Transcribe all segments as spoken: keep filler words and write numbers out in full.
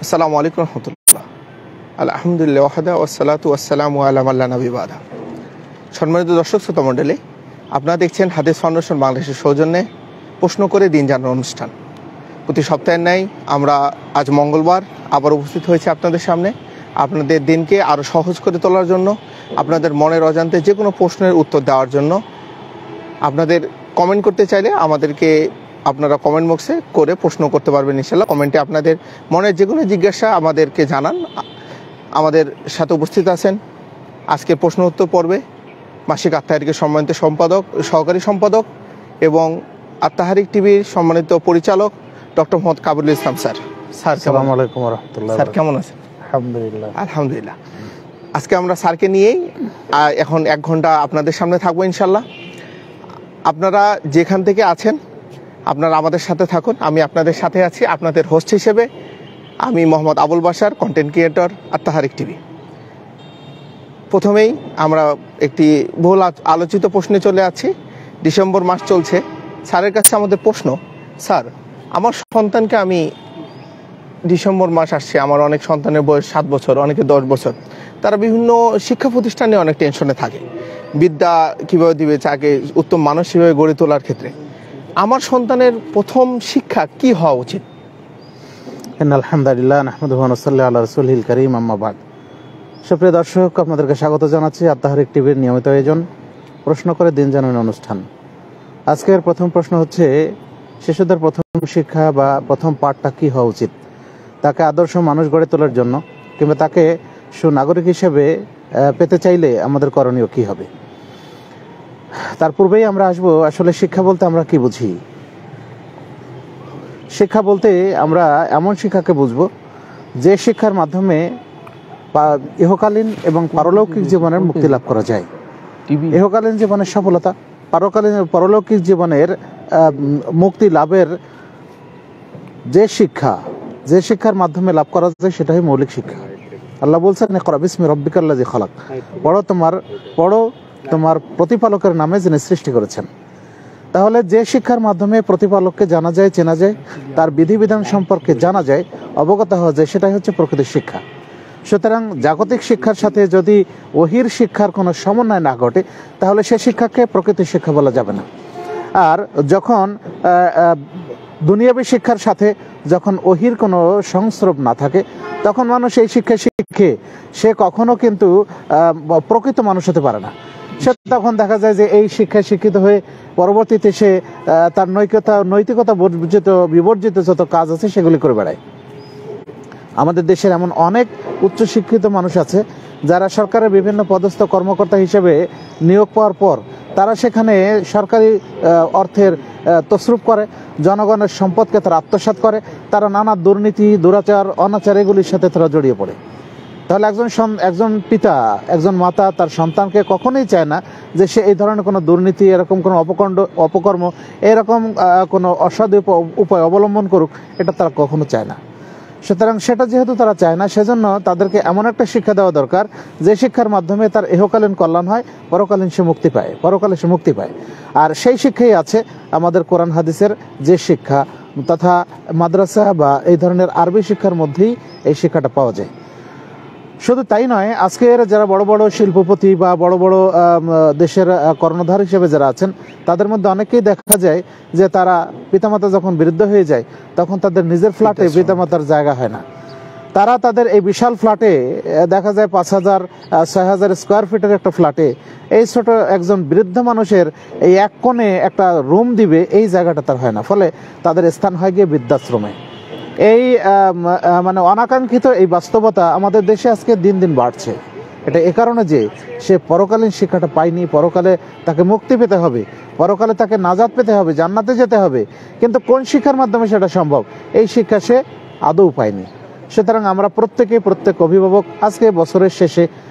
আসসালামু আলাইকুম রহমতুল্লাহ। আলহামদুলিল্লাহ ওয়াহদা ওয়াসসালাতু ওয়াসসালামু আলা মান লা নাবিয়্যা বা'দা। সম্মানিত দর্শক শ্রোতা মণ্ডলী, আপনারা দেখছেন হাদিস ফাউন্ডেশন বাংলাদেশের সৌজন্যে প্রশ্ন করে দিন জানার অনুষ্ঠান। প্রতি সপ্তাহের ন্যায় আমরা আজ মঙ্গলবার আবার উপস্থিত হয়েছি আপনাদের সামনে, আপনাদের দিনকে আরও সহজ করে তোলার জন্য, আপনাদের মনের অজান্তে যে কোনো প্রশ্নের উত্তর দেওয়ার জন্য। আপনাদের কমেন্ট করতে চাইলে আমাদেরকে আপনারা কমেন্ট বক্সে করে প্রশ্ন করতে পারবেন ইনশাল্লাহ। কমেন্টে আপনাদের মনের যে কোনো জিজ্ঞাসা আমাদেরকে জানান। আমাদের সাথে উপস্থিত আছেন আজকে প্রশ্ন উত্তর পর্বে মাসিক আত্মাহারিকের সম্মানিত সম্পাদক, সহকারী সম্পাদক এবং আত্মাহারিক টিভির সম্মানিত পরিচালক doctor Mohammad Kabul Islam sir. Sir আসসালামু আলাইকুম ওয়া রাহমাতুল্লাহ। স্যার কেমন আছেন? আলহামদুলিল্লাহ আলহামদুলিল্লাহ। আজকে আমরা স্যারকে নিয়েই এখন এক ঘন্টা আপনাদের সামনে থাকবো ইনশাল্লাহ। আপনারা যেখান থেকে আছেন আপনারা আমাদের সাথে থাকুন। আমি আপনাদের সাথে আছি আপনাদের হোস্ট হিসেবে। আমি মোহাম্মদ আবুল বাশার, কন্টেন্ট ক্রিয়েটর, আত্মাহারিক টিভি। প্রথমেই আমরা একটি বহুল আলোচিত প্রশ্নে চলে আছি। ডিসেম্বর মাস চলছে। স্যারের কাছে আমাদের প্রশ্ন, স্যার আমার সন্তানকে আমি ডিসেম্বর মাস আসছে, আমার অনেক সন্তানের বয়স সাত বছর, অনেকে দশ বছর, তারা বিভিন্ন শিক্ষা প্রতিষ্ঠানে অনেক টেনশনে থাকে, বিদ্যা কীভাবে দিবে, চাকে উত্তম মানুষ হিসেবে গড়ে তোলার ক্ষেত্রে আমার সন্তানের প্রথম শিক্ষা কি হওয়া উচিত? আলহামদুলিল্লাহ নাহমাদুহু ওয়া নুসাল্লি আলা রাসূলিল কারীম, আম্মা বাদ। সুপ্রিয় দর্শক, আপনাদেরকে স্বাগত জানাচ্ছি আত্মাহারিক টিভির নিয়মিত আয়োজন প্রশ্ন করে দিন জানানোর অনুষ্ঠান। আজকের প্রথম প্রশ্ন হচ্ছে, শিশুদের প্রথম শিক্ষা বা প্রথম পাঠটা কি হওয়া উচিত? তাকে আদর্শ মানুষ গড়ে তোলার জন্য কিংবা তাকে সুনাগরিক হিসেবে পেতে চাইলে আমাদের করণীয় কি হবে? তার পূর্বেই আমরা আসবো আসলে শিক্ষা বলতে আমরা কি বুঝি। শিক্ষা বলতে আমরা এমন শিক্ষাকে বুঝবো যে শিক্ষার মাধ্যমে ইহকালীন এবং পারলৌকিক জীবনের মুক্তি লাভ করা যায়। ইহকালীন জীবনের সফলতা, পারকালীন পরলৌকিক জীবনের মুক্তি লাভের যে শিক্ষা, যে শিক্ষার মাধ্যমে লাভ করা যায় সেটাই মৌলিক শিক্ষা। আল্লাহ বলছেন, ইকরা বিসমি রাব্বিকাল্লাযী খালাক, পড়ো তোমার পড়ো তোমার প্রতিপালকের নামে যিনি সৃষ্টি করেছেন। তাহলে যে শিক্ষার মাধ্যমে প্রতিপালককে জানা যায়, চেনা যায়, তার বিধিবিধান সম্পর্কে জানা যায়, অবগত হওয়া যায়, সেটাই হচ্ছে প্রকৃত শিক্ষা। সুতরাং জাগতিক শিক্ষার সাথে যদি ওহির শিক্ষার কোনো সমন্বয় না ঘটে তাহলে সে শিক্ষাকে প্রকৃত শিক্ষা বলা যাবে না। আর যখন দুনিয়াবী শিক্ষার সাথে যখন ওহির কোনো সংস্রব না থাকে তখন মানুষ এই শিক্ষা শিখে সে কখনো কিন্তু প্রকৃত মানুষ হতে পারে না। সে তখন দেখা যায় যে এই শিক্ষায় শিক্ষিত হয়ে পরবর্তীতে সে তার নৈতিকতা নৈতিকতা বর্জিত বিবর্জিত যত কাজ আছে সেগুলি করে বেড়ায়। আমাদের দেশের এমন অনেক উচ্চশিক্ষিত মানুষ আছে যারা সরকারের বিভিন্ন পদস্থ কর্মকর্তা হিসেবে নিয়োগ পাওয়ার পর তারা সেখানে সরকারি অর্থের তসরুপ করে, জনগণের সম্পদকে তারা আত্মসাৎ করে, তারা নানা দুর্নীতি, দুরাচার, অনাচার এগুলির সাথে তারা জড়িয়ে পড়ে। তাহলে একজন একজন পিতা, একজন মাতা তার সন্তানকে কখনোই চায় না যে সে এই ধরনের কোনো দুর্নীতি, এরকম কোনো অপকণ্ড অপকর্ম, এরকম কোনো অসাধু উপায় অবলম্বন করুক, এটা তারা কখনো চায় না। সুতরাং সেটা যেহেতু তারা চায় না, সেজন্য তাদেরকে এমন একটা শিক্ষা দেওয়া দরকার যে শিক্ষার মাধ্যমে তার ইহকালীন কল্যাণ হয়, পরকালীন সে মুক্তি পায়, পরকালে সে মুক্তি পায়। আর সেই শিক্ষাই আছে আমাদের কোরআন হাদিসের যে শিক্ষা তথা মাদ্রাসা বা এই ধরনের আরবি শিক্ষার মধ্যেই এই শিক্ষাটা পাওয়া যায়। শুধু তাই নয়, আজকের যারা বড় বড় শিল্পপতি বা বড় বড় দেশের কর্ণধার হিসেবে যারা আছেন তাদের মধ্যে অনেকেই দেখা যায় যে তারা পিতামাতা যখন বৃদ্ধ হয়ে যায় তখন তাদের নিজের ফ্ল্যাটে পিতামাতার জায়গা হয় না। তারা তাদের এই বিশাল ফ্ল্যাটে দেখা যায় পাঁচ হাজার ছয় হাজার স্কোয়ার ফিটের একটা ফ্ল্যাটে এই ছোট একজন বৃদ্ধ মানুষের এই এক কোণে একটা রুম দিবে, এই জায়গাটা তার হয় না। ফলে তাদের স্থান হয় গিয়ে বৃদ্ধাশ্রমে। এই মানে অনাকাঙ্ক্ষিত এই বাস্তবতা আমাদের দেশে আজকে দিন দিন বাড়ছে। এটা এ কারণে যে সে পরকালীন শিক্ষাটা পায়নি, পরকালে তাকে মুক্তি পেতে হবে, পরকালে তাকে নাজাত পেতে হবে, জান্নাতে যেতে হবে, কিন্তু কোন শিক্ষার মাধ্যমে সেটা সম্ভব এই শিক্ষা সে আদৌ পায়নি। সুতরাং আমরা প্রত্যেকে প্রত্যেক অভিভাবক আজকে বছরের শেষে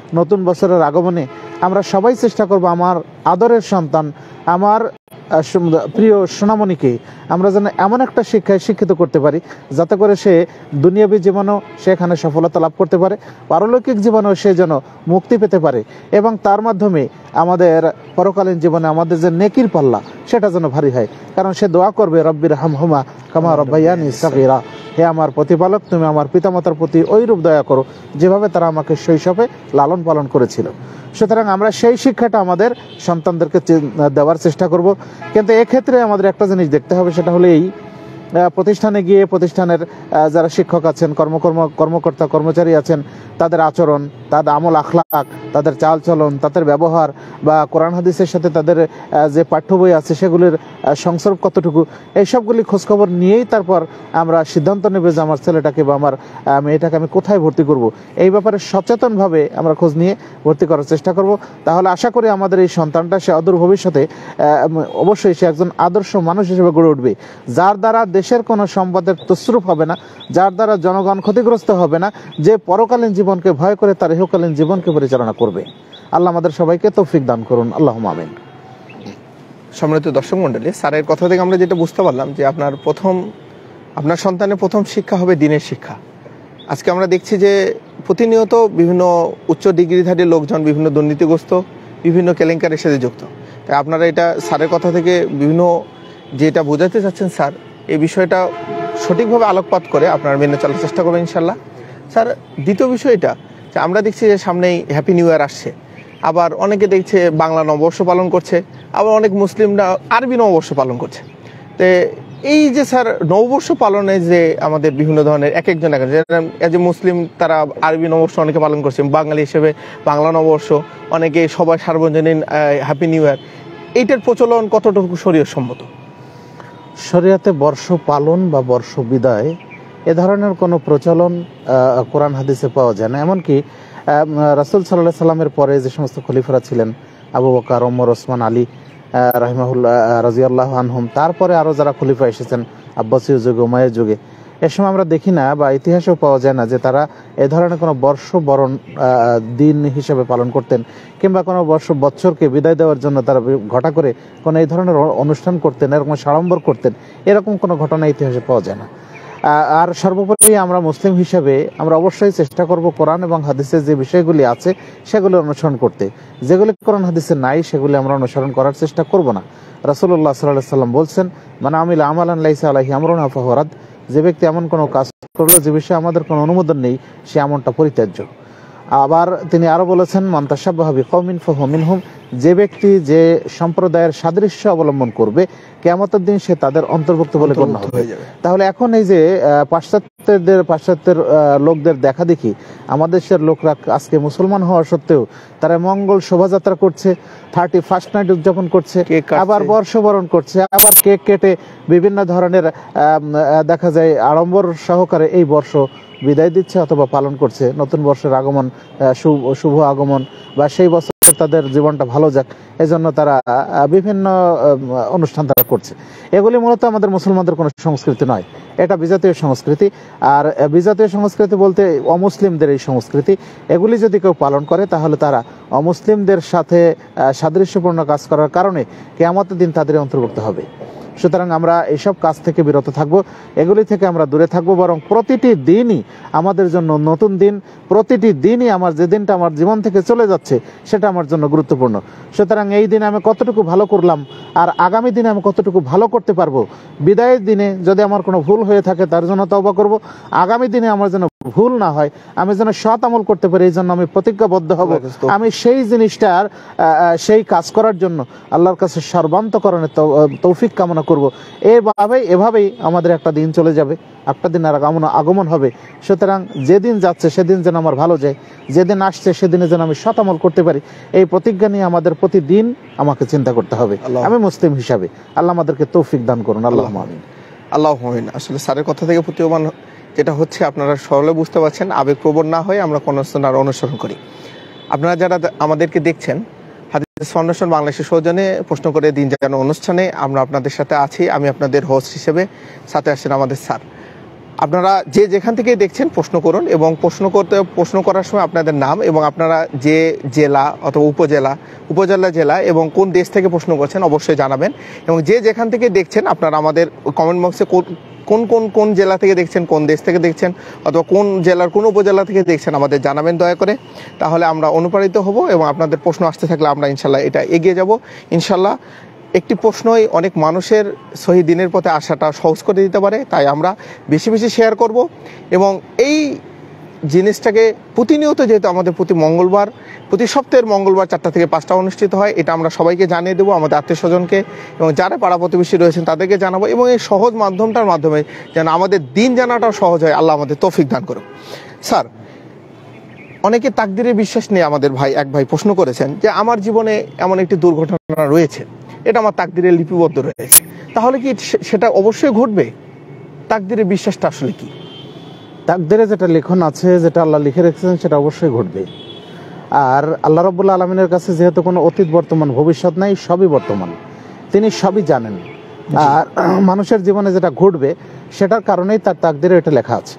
নতুন বছরের আগমনে আমরা সবাই চেষ্টা করব আমার আদরের সন্তান, আমার প্রিয় সোনামণিকে আমরা যেন এমন একটা শিক্ষায় শিক্ষিত করতে পারি যাতে করে সে দুনিয়াবী জীবনেও সেখানে সফলতা লাভ করতে পারে, পারলৌকিক জীবনেও সে যেন মুক্তি পেতে পারে এবং তার মাধ্যমে আমাদের পরকালীন জীবনে আমাদের যে নেকির পাল্লা সেটা যেন ভারী হয়। কারণ সে দোয়া করবে রব্বির হামহুমা কামা রব্বায়ানি সাগীরা, হে আমার প্রতিপালক তুমি আমার পিতামাতার প্রতি ওইরূপ দয়া করো যেভাবে তারা আমাকে শৈশবে লালন পালন করেছিল। সুতরাং আমরা সেই শিক্ষাটা আমাদের সন্তানদেরকে দেওয়ার চেষ্টা করব। কিন্তু এক্ষেত্রে আমাদের একটা জিনিস দেখতে হবে, সেটা হলো এই প্রতিষ্ঠানে গিয়ে প্রতিষ্ঠানের যারা শিক্ষক আছেন, কর্মকর্ম কর্মকর্তা কর্মচারী আছেন, তাদের আচরণ, তাদের আমল আখলাক, তাদের চালচলন, তাদের ব্যবহার বা কোরআন হাদিসের সাথে তাদের যে পাঠ্য বই আছে সেগুলির সংসর্গ কতটুকু, এই সবগুলি খোঁজখবর নিয়েই তারপর আমরা সিদ্ধান্ত নেব যে আমার ছেলেটাকে বা আমার মেয়েটাকে আমি কোথায় ভর্তি করব। এই ব্যাপারে সচেতনভাবে আমরা খোঁজ নিয়ে ভর্তি করার চেষ্টা করব। তাহলে আশা করি আমাদের এই সন্তানটা সে অদূর ভবিষ্যতে অবশ্যই সে একজন আদর্শ মানুষ হিসেবে গড়ে উঠবে, যার দ্বারা দেশের কোনো সম্পদের তসরুপ হবে না, যার দ্বারা জনগণ ক্ষতিগ্রস্ত হবে না, যে পরকালীন জীবনকে ভয় করে তার ইহকালীন জীবনকে পরিচালনা করবে। আল্লাহ আমাদের সবাইকে তৌফিক দান করুন, আল্লাহুম্মা আমিন। সম্মানিত দর্শক মণ্ডলী, স্যারের কথা থেকে আমরা যেটা বুঝতে পারলাম যে আপনার প্রথম আপনার সন্তানের প্রথম শিক্ষা হবে দ্বীনের শিক্ষা। আজকে আমরা দেখছি যে প্রতিনিয়ত বিভিন্ন উচ্চ ডিগ্রিধারী লোকজন বিভিন্ন দুর্নীতিগ্রস্ত বিভিন্ন কেলেঙ্কারির সাথে যুক্ত। তাই আপনারা এটা স্যারের কথা থেকে বিভিন্ন যেটা বোঝাতে চাচ্ছেন স্যার, এই বিষয়টা সঠিকভাবে আলোকপাত করে আপনারা মেনে চলার চেষ্টা করবেন ইনশাল্লাহ। স্যার, দ্বিতীয় বিষয় এটা যে আমরা দেখছি যে সামনেই হ্যাপি নিউ ইয়ার আসছে, আবার অনেকে দেখছে বাংলা নববর্ষ পালন করছে, আবার অনেক মুসলিমরা আরবি নববর্ষ পালন করছে। তো এই যে স্যার নববর্ষ পালনে যে আমাদের বিভিন্ন ধরনের এক একজন এক এজ এ মুসলিম তারা আরবি নববর্ষ অনেকে পালন করছে, বাঙালি হিসেবে বাংলা নববর্ষ, অনেকে সবাই সার্বজনীন হ্যাপি নিউ ইয়ার, এইটার প্রচলন কতটুকু শরীয়ত সম্মত? শরিয়াতে বর্ষ পালন বা বর্ষ বিদায় এ ধরনের কোনো প্রচলন কোরআন হাদিসে পাওয়া যায় না। এমনকি রাসূল সাল্লাল্লাহু আলাইহি সাল্লামের পরে যে সমস্ত খলিফারা ছিলেন, আবু বকর, ওমর, ওসমান, আলী রাহিমাহুল্লাহ রাদিয়াল্লাহু আনহুম, তারপরে আরও যারা খলিফা এসেছেন আব্বাসীয় যুগে, উমাইয়ার যুগে, এ সময় আমরা দেখি না বা ইতিহাসেও পাওয়া যায় না যে তারা এ ধরনের কোনো বর্ষ বরণ দিন হিসেবে পালন করতেন কিংবা কোনো বর্ষ বছরকে বিদায় দেওয়ার জন্য তারা ঘটা করে কোনো এই ধরনের অনুষ্ঠান করতেন, এরকম সাড়ম্বর করতেন, এরকম কোনো ঘটনা ইতিহাসে পাওয়া যায় না। আর সর্বোপরি আমরা মুসলিম হিসেবে আমরা অবশ্যই চেষ্টা করব কোরআন এবং হাদিসের যে বিষয়গুলি আছে সেগুলি অনুসরণ করতে। যেগুলি কোরআন হাদিসে নাই সেগুলি আমরা অনুসরণ করার চেষ্টা করব না। রাসূলুল্লাহ সাল্লাল্লাহু আলাইহি সাল্লাম বলছেন, মান আমিলা আমালান লাইসা আলাইহি আমরুনা ফাহুয়া রাদ, যে ব্যক্তি এমন কোনো কাজ করলো যে বিষয়ে আমাদের কোনো অনুমোদন নেই সে এমনটা পরিত্যাজ্য। আবার তিনি আরো বলেছেন, মান তাশাব্বাহা বিকওমিন ফাহুয়া মিনহুম, যে ব্যক্তি যে সম্প্রদায়ের সাদৃশ্য অবলম্বন করবে কিয়ামতের দিন সে তাদের অন্তর্ভুক্ত বলে গণ্য হবে। তাহলে এখন এই যে পাশ্চাত্যদের পাশ্চাত্যের লোকদের দেখা দেখি আমাদের দেশের লোকরা আজকে মুসলমান হওয়া সত্ত্বেও তারা মঙ্গল শোভাযাত্রা করছে, থার্টি ফার্স্ট নাইট উদযাপন করছে, আবার বর্ষবরণ করছে, আবার কেক কেটে বিভিন্ন ধরনের দেখা যায় আড়ম্বর সহকারে এই বর্ষ বিদায় দিচ্ছে অথবা পালন করছে। নতুন বর্ষের আগমন, শুভ আগমন বা সেই বছর তাদের জীবনটা ভালো যাক এজন্য তারা বিভিন্ন অনুষ্ঠান তারা করছে। এগুলি মূলত আমাদের মুসলমানদের কোনো সংস্কৃতি নয়, এটা বিজাতীয় সংস্কৃতি। আর বিজাতীয় সংস্কৃতি বলতে অমুসলিমদের এই সংস্কৃতি, এগুলি যদি কেউ পালন করে তাহলে তারা অমুসলিমদের সাথে সাদৃশ্যপূর্ণ কাজ করার কারণে কিয়ামতের দিন তাদের অন্তর্ভুক্ত হবে। সুতরাং আমরা এইসব কাজ থেকে বিরত থাকব, এগুলি থেকে আমরা দূরে থাকব, বরং প্রতিটি দিনই আমাদের জন্য নতুন দিন, প্রতিটি দিনই আমার যে দিনটা আমার জীবন থেকে চলে যাচ্ছে সেটা আমার জন্য গুরুত্বপূর্ণ। সুতরাং এই দিনে আমি কতটুকু ভালো করলাম আর আগামী দিনে আমি কতটুকু ভালো করতে পারবো, বিদায়ের দিনে যদি আমার কোনো ভুল হয়ে থাকে তার জন্য তওবা করব, আগামী দিনে আমার যেন ভুল না হয়, আমি যেন সৎ আমল করতে পারি, এই জন্য আমি প্রতিজ্ঞাবদ্ধ হব আমি সেই জিনিসটার সেই কাজ করার জন্য আল্লাহর কাছে সর্বান্তকরণে তৌফিক কামনা করব। এভাবেই এভাবেই আমাদের একটা দিন চলে যাবে, একটা দিন আর আগমন আগমন হবে। সুতরাং যেদিন যাচ্ছে সেদিন যেন আমার ভালো যায়, যেদিন আসছে সেদিনে যেন আমি সৎ আমল করতে পারি, এই প্রতিজ্ঞা নিয়ে আমাদের প্রতিদিন আমাকে চিন্তা করতে হবে আমি মুসলিম হিসাবে। আল্লাহ আমাদেরকে তৌফিক দান করুন, আল্লাহুম্মা আমিন। আল্লাহুম্মা আমিন। আসলে স্যারের কথা থেকে প্রতীয়মান যেটা হচ্ছে আপনারা সরলে বুঝতে পারছেন, আবেগপ্রবণ না হয়ে আমরা কোনো সুন্নাহর অনুসরণ করি। আপনারা যারা আমাদেরকে দেখছেন হাদিস ফাউন্ডেশন বাংলাদেশের সৌজন্যে প্রশ্ন করে দিন জানানো অনুষ্ঠানে আমরা আপনাদের সাথে আছি, আমি আপনাদের হোস্ট হিসেবে, সাথে আসছেন আমাদের স্যার। আপনারা যে যেখান থেকে দেখছেন প্রশ্ন করুন, এবং প্রশ্ন করতে প্রশ্ন করার সময় আপনাদের নাম এবং আপনারা যে জেলা অথবা উপজেলা উপজেলা জেলা এবং কোন দেশ থেকে প্রশ্ন করছেন অবশ্যই জানাবেন। এবং যে যেখান থেকে দেখছেন আপনারা আমাদের কমেন্ট বক্সে কোন কোন কোন জেলা থেকে দেখছেন, কোন দেশ থেকে দেখছেন, অথবা কোন জেলার কোন উপজেলা থেকে দেখছেন আমাদের জানাবেন দয়া করে। তাহলে আমরা অনুপ্রাণিত হব এবং আপনাদের প্রশ্ন আসতে থাকলে আমরা ইনশাল্লাহ এটা এগিয়ে যাব ইনশাল্লাহ। একটি প্রশ্নই অনেক মানুষের সহি দিনের পথে আসাটা সহজ করে দিতে পারে, তাই আমরা বেশি বেশি শেয়ার করব। এবং এই জিনিসটাকে প্রতিনিয়ত, যেহেতু আমাদের প্রতি মঙ্গলবার প্রতি সপ্তাহের মঙ্গলবার চারটা থেকে পাঁচটা অনুষ্ঠিত হয়, এটা আমরা সবাইকে জানিয়ে দেবো, আমাদের আত্মীয় স্বজনকে এবং যারা পাড়া প্রতিবেশী রয়েছেন তাদেরকে জানাবো। এবং এই সহজ মাধ্যমটার মাধ্যমে যেন আমাদের দিন জানাটাও সহজ হয়, আল্লাহ আমাদের তৌফিক দান করুন। স্যার, অনেকে তাকদিরে বিশ্বাস নিয়ে আমাদের ভাই এক ভাই প্রশ্ন করেছেন যে আমার জীবনে এমন একটি দুর্ঘটনা রয়েছে, এটা আমার তাকদিরে লিপিবদ্ধ রয়েছে, তাহলে কি সেটা অবশ্যই ঘটবে? তাকদিরে বিশ্বাসটা আসলে কি? তাকদিরে যেটা লেখন আছে, যেটা আল্লাহ লিখে রেখেছেন, সেটা অবশ্যই ঘটবে। আর আল্লাহ রাব্বুল আলামিনের কাছে যেহেতু কোনো অতীত বর্তমান ভবিষ্যৎ নাই, সবই বর্তমান, তিনি সবই জানেন। আর মানুষের জীবনে যেটা ঘটবে সেটার কারণেই তার তাকদিরে এটা লেখা আছে।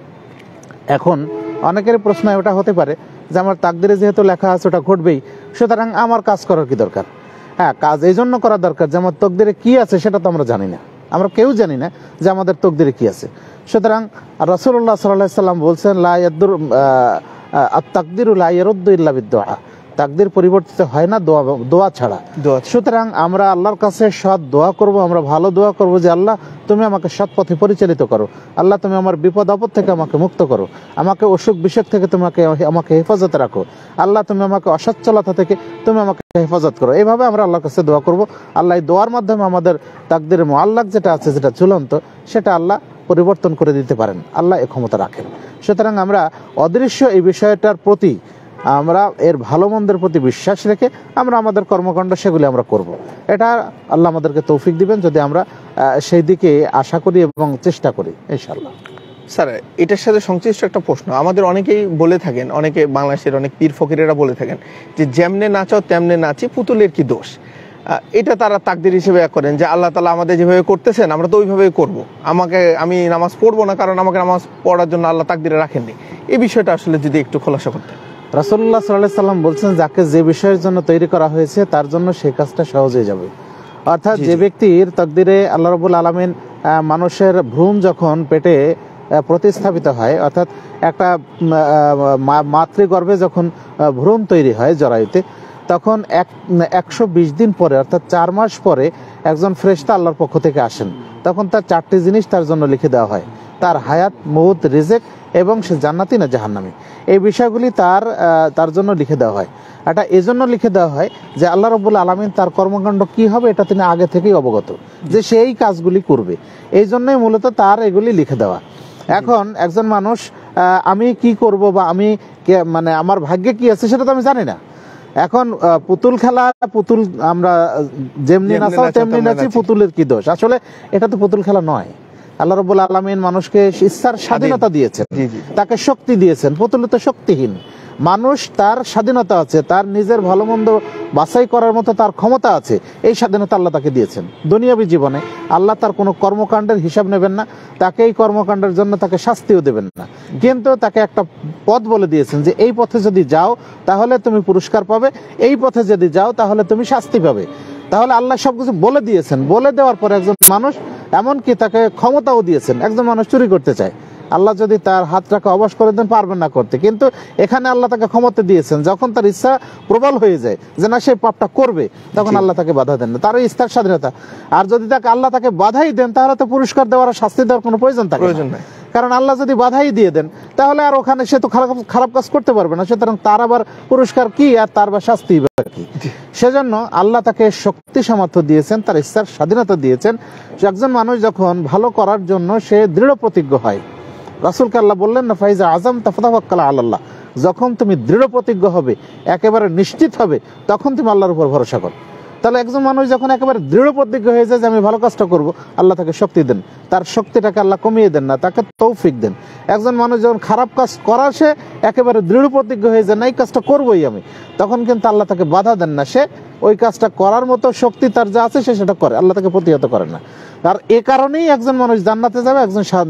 এখন অনেকের প্রশ্ন ওটা হতে পারে যে আমার তাকদিরে যেহেতু লেখা আছে ওটা ঘটবেই, সুতরাং আমার কাজ করার কি দরকার? হ্যাঁ, কাজ এই জন্য করা দরকার যে আমার তকদিরে কি আছে সেটা তো আমরা জানি না, আমরা কেউ জানি না যে আমাদের তকদিরে কি আছে। সুতরাং রাসূলুল্লাহ সাল্লাল্লাহু আলাইহি সাল্লাম বলছেন, লা ইয়াদুর আত-তাকদিরু লা ইয়ারুদ্দু ইল্লা বিদ-দুআ, তাকদির পরিবর্তিত হয় না দোয়া দোয়া ছাড়া। সুতরাং আমরা আল্লাহর কাছে সৎ দোয়া করব, আমরা ভালো দোয়া করব যে আল্লাহ তুমি আমাকে সৎ পথে পরিচালিত করো, আল্লাহ তুমি আমার বিপদ আপদ থেকে আমাকে মুক্ত করো, আমাকে অসুখ বিসুখ থেকে তোমাকে আমাকে হেফাজতে রাখো, আল্লাহ তুমি আমাকে অসচ্ছলতা থেকে তুমি আমাকে হেফাজত করো। এইভাবে আমরা আল্লাহর কাছে দোয়া করব। আল্লাহ এই দোয়ার মাধ্যমে আমাদের তাকদিরে মুআল্লাক যেটা আছে, যেটা ঝুলন্ত, সেটা আল্লাহ পরিবর্তন করে দিতে পারেন, আল্লাহ এই ক্ষমতা রাখেন। সুতরাং আমরা অদৃশ্য এই বিষয়টার প্রতি, আমরা এর ভালো মন্দের প্রতি বিশ্বাস রেখে আমরা আমাদের কর্মকাণ্ড সেগুলি আমরা করব। এটা আল্লাহ আমাদেরকে তৌফিক দিবেন যদি আমরা সেই দিকে আশা করি এবং চেষ্টা করি ইনশাআল্লাহ। স্যার, এটার সাথে সংশ্লিষ্ট একটা প্রশ্ন আমাদের অনেকেই বলে থাকেন, অনেকে বাংলাদেশের অনেক পীর ফকিরেরা বলে থাকেন যে যেমনে নাচাও তেমনে নাচি, পুতুলের কি দোষ? এটা তারা তাকদির হিসেবে করেন যে আল্লাহ তাআলা আমাদের যেভাবে করতেছেন আমরা তো ওইভাবেই করব, আমাকে আমি নামাজ পড়বো না কারণ আমাকে নামাজ পড়ার জন্য আল্লাহ তাকদিরে রাখেননি। এই বিষয়টা আসলে যদি একটু খোলাসা করতেন। রাসূলুল্লাহ সাল্লাল্লাহু আলাইহি সাল্লাম বলছেন, যাকে যে বিষয়ের জন্য তৈরি করা হয়েছে তার জন্য সেই কাজটা সহজ হয়ে যাবে। অর্থাৎ যে ব্যক্তির তাকদিরে আল্লাহ রাব্বুল আলামিন মানুষের ভ্রূণ যখন পেটে প্রতিস্থাপিত হয়, অর্থাৎ একটা মাতৃগর্ভে যখন ভ্রূণ তৈরি হয় জরায়ুতে, তখন এক একশো বিশ দিন পরে অর্থাৎ চার মাস পরে একজন ফেরেশতা আল্লাহর পক্ষ থেকে আসেন। তখন তার চারটি জিনিস তার জন্য লিখে দেওয়া হয়, তার হায়াত, মউত, রিজেক এবং সে জান্নাতি না জাহান্নামী, এই বিষয়গুলি তার তার জন্য লিখে দেওয়া হয়। এটা এজন্য লিখে দেওয়া হয় যে আল্লাহ রাব্বুল আলামিন তার কর্মকাণ্ড কি হবে এটা তিনি আগে থেকেই অবগত, যে সেই কাজগুলি করবে, এই জন্যই মূলত তার এগুলি লিখে দেওয়া। এখন একজন মানুষ আমি কি করব বা আমি মানে আমার ভাগ্যে কি আছে সেটা তো আমি জানি না। এখন পুতুল খেলা, পুতুল আমরা যেমনি নাচাও তেমনি নাচি, পুতুলের কি দোষ? আসলে এটা তো পুতুল খেলা নয়। আল্লাহ রাব্বুল আলামিন মানুষকে ইচ্ছার স্বাধীনতা দিয়েছেন, তাকে শক্তি দিয়েছেন। পুতুল তো শক্তিহীন, মানুষ তার স্বাধীনতা আছে, তার নিজের ভালো মন্দ বাছাই করার মতো তার ক্ষমতা আছে, এই স্বাধীনতা আল্লাহ তাকে দিয়েছেন। দুনিয়াবী জীবনে আল্লাহ তার কোনো কর্মকাণ্ডের হিসাব নেবেন না, তাকে এই কর্মকাণ্ডের জন্য তাকে শাস্তিও দেবেন না, কিন্তু তাকে একটা পথ বলে দিয়েছেন যে এই পথে যদি যাও তাহলে তুমি পুরস্কার পাবে, এই পথে যদি যাও তাহলে তুমি শাস্তি পাবে। তাহলে আল্লাহ সবকিছু বলে দিয়েছেন, বলে দেওয়ার পর একজন মানুষ, এমনকি তাকে ক্ষমতাও দিয়েছেন, একজন মানুষ চুরি করতে চায়, আল্লাহ যদি তার হাতটাকে অবশ করে দেন পারবেন না করতে, কিন্তু এখানে আল্লাহ তাকে ক্ষমতা দিয়েছেন, যখন তার ইচ্ছা প্রবল হয়ে যায় যে না সে পাপটা করবে, তখন আল্লাহ তাকে বাধা দেন না, তার ইচ্ছার স্বাধীনতা। আর যদি তাকে আল্লাহ তাকে বাধাই দেন তাহলে তো পুরস্কার দেওয়ার, শাস্তি দেওয়ার কোনো প্রয়োজন থাকে না, কারণ আল্লাহ যদি বাধাই দিয়ে দেন তাহলে আর ওখানে সে তো খারাপ খারাপ কাজ করতে পারবে না, সুতরাং তার আবার পুরস্কার কি আর তার বা শাস্তি কি? সেজন্য আল্লাহ তাকে শক্তি সামর্থ্য দিয়েছেন, তার ইচ্ছার স্বাধীনতা দিয়েছেন। একজন মানুষ যখন ভালো করার জন্য সে দৃঢ় প্রতিজ্ঞ হয়, রাসূলকে আল্লাহ বললেন না, ফাইজা আজম তাফতাওয়াক্কাল আলাল্লাহ, যখন তুমি দৃঢ় প্রতিজ্ঞ হবে, একেবারে নিশ্চিত হবে, তখন তুমি আল্লাহর উপর ভরসা করো। তাহলে একজন মানুষ যখন একেবারে দৃঢ় প্রতিজ্ঞ হয়ে যায় যে আমি ভালো কাজটা করব, আল্লাহ তাকে শক্তি দেন, তার শক্তিটাকে আল্লাহ কমিয়ে দেন না, তাকে তৌফিক দেন। একজন মানুষ যখন খারাপ কাজ করার সে একেবারে দৃঢ় প্রতিজ্ঞ হয়ে যায় না এই কাজটা করবোই আমি, তখন কিন্তু আল্লাহ তাকে বাধা দেন না, সে ওই কাজটা করার মতো শক্তি তার যা আছে সে সেটা করে, আল্লাহ তাকে প্রতিহত করেন না। আর এ কারণেই একজন মানুষ জান্নাতে যাবে, একজন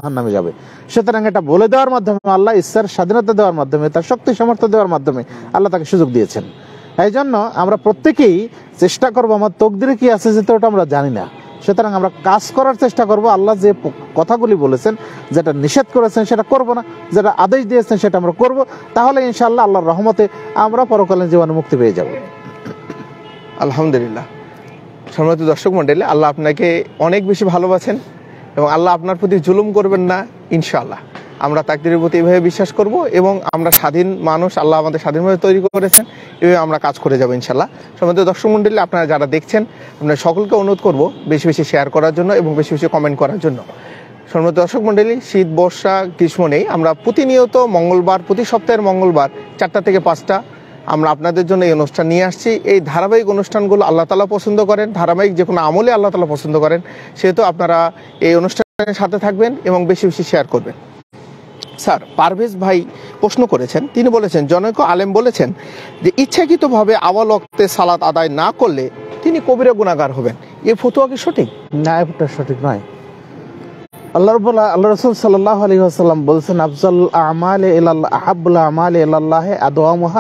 জাহান্নামে যাবে। সুতরাং এটা বলে দেওয়ার মাধ্যমে, আল্লাহ ইচ্ছার স্বাধীনতা দেওয়ার মাধ্যমে, তার শক্তি সামর্থ্য দেওয়ার মাধ্যমে আল্লাহ তাকে সুযোগ দিয়েছেন। এই জন্য আমরা প্রত্যেকেই চেষ্টা করবো, আমার তকদিরে কি আছে যেটা ওটা আমরা জানি না, সুতরাং আমরা কাজ করার চেষ্টা করব। আল্লাহ যে কথাগুলি বলেছেন, যেটা নিষেধ করেছেন সেটা করব না, যেটা আদেশ দিয়েছেন সেটা আমরা করব, তাহলে ইনশাআল্লাহ আল্লাহর রহমতে আমরা পরকালীন জীবনে মুক্তি পেয়ে যাব। আলহামদুলিল্লাহ। সম্মানিত দর্শক মণ্ডলী, আল্লাহ আপনাকে অনেক বেশি ভালোবাসেন এবং আল্লাহ আপনার প্রতি জুলুম করবেন না ইনশাআল্লাহ। আমরা তাকদীরের প্রতি এভাবে বিশ্বাস করব এবং আমরা স্বাধীন মানুষ, আল্লাহ আমাদের স্বাধীনভাবে তৈরি করেছেন, এভাবে আমরা কাজ করে যাবো ইনশাআল্লাহ। সম্মানিত দর্শক মণ্ডলী, আপনারা যারা দেখছেন, আপনারা সকলকে অনুরোধ করব বেশি বেশি শেয়ার করার জন্য এবং বেশি বেশি কমেন্ট করার জন্য। সম্মানিত দর্শক মণ্ডলী, শীত বর্ষা গ্রীষ্ম নেই, আমরা প্রতিনিয়ত মঙ্গলবার, প্রতি সপ্তাহের মঙ্গলবার চারটা থেকে পাঁচটা আমরা আপনাদের জন্য এই অনুষ্ঠান নিয়ে আসছি। এই ধারাবাহিক অনুষ্ঠানগুলো আল্লাহ তাআলা পছন্দ করেন, ধারাবাহিক যে কোনো আমলে আল্লাহ তাআলা পছন্দ করেন, সেহেতু আপনারা এই অনুষ্ঠানের সাথে থাকবেন এবং বেশি বেশি শেয়ার করবেন। স্যার, পারভেজ ভাই প্রশ্ন করেছেন, তিনি বলেছেন জনৈক আলেম বলেছেন যে ইচ্ছাকৃতভাবে আওয়াল ওয়াক্তে সালাত আদায় না করলে তিনি কবিরা গুনাহগার হবেন, এই ফতোয়া কি সঠিক? না, এটা সঠিক নয়। আল্লাহ রাব্বুল আল্লাহ রাসূল সাল্লাল্লাহু আলাইহি ওয়াসাল্লাম বলেছেন আফজাল আমালে ইলাল্লাহ আহাব্বুল আমালে ইলাল্লাহ আদওয়ামুহা।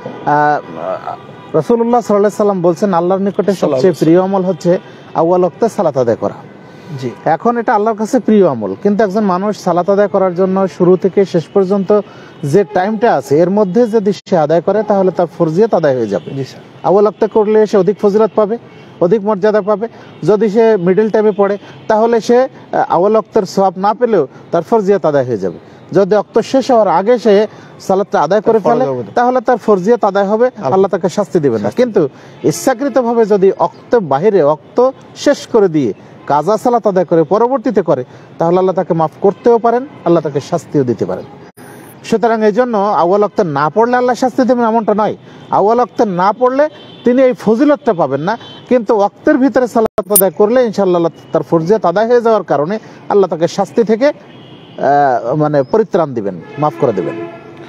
রাসূলুল্লাহ সাল্লাল্লাহু আলাইহি ওয়াসাল্লাম বলেন আল্লাহর নিকটে সবচেয়ে প্রিয় আমল হচ্ছে আউয়াল ওয়াক্তে সালাত আদায় করা। জি, এখন এটা আল্লাহর কাছে প্রিয় আমল, কিন্তু একজন মানুষ সালাত আদায় করার জন্য শুরু থেকে শেষ পর্যন্ত যে টাইমটা আছে এর মধ্যে যদি সে আদায় করে তাহলে তার ফরজিয়ত আদায় হয়ে যাবে। জি স্যার। আউয়াল ওয়াক্তে করলে সে অধিক ফজিলত পাবে, অধিক মর্যাদা পাবে। যদি সে মিডল টাইমে পড়ে তাহলে সে আউয়াল ওয়াক্তের সওয়াব না পেলেও তার ফরজিয়ত আদায় হয়ে যাবে। যদি ওয়াক্ত শেষ হওয়ার আগে সে সালাতটা আদায় করে ফেলে তাহলে তার ফরজিয়ত আদায় হবে, আল্লাহ তাকে শাস্তি দিবেন না। কিন্তু ইচ্ছাকৃতভাবে যদি ওয়াক্ত বাহিরে ওয়াক্ত শেষ করে দিয়ে কাজা সালাত আদায় করে পরবর্তীতে করে তাহলে আল্লাহ তাকে মাফ করতেও পারেন, আল্লাহ তাকে শাস্তিও দিতে পারেন। সুতরাং এই জন্য আউয়াল ওয়াক্তে না পড়লে আল্লাহ শাস্তি দেবেন এমনটা নয়। আউয়াল ওয়াক্তে না পড়লে তিনি এই ফজিলতটা পাবেন না, কিন্তু ওয়াক্তের ভিতরে সালাত আদায় করলে ইনশাআল্লাহ তার ফরজিয়ত আদায় হয়ে যাওয়ার কারণে আল্লাহ তাকে শাস্তি থেকে মানে পরিত্রাণ দিবেন, মাফ করে দেবেন।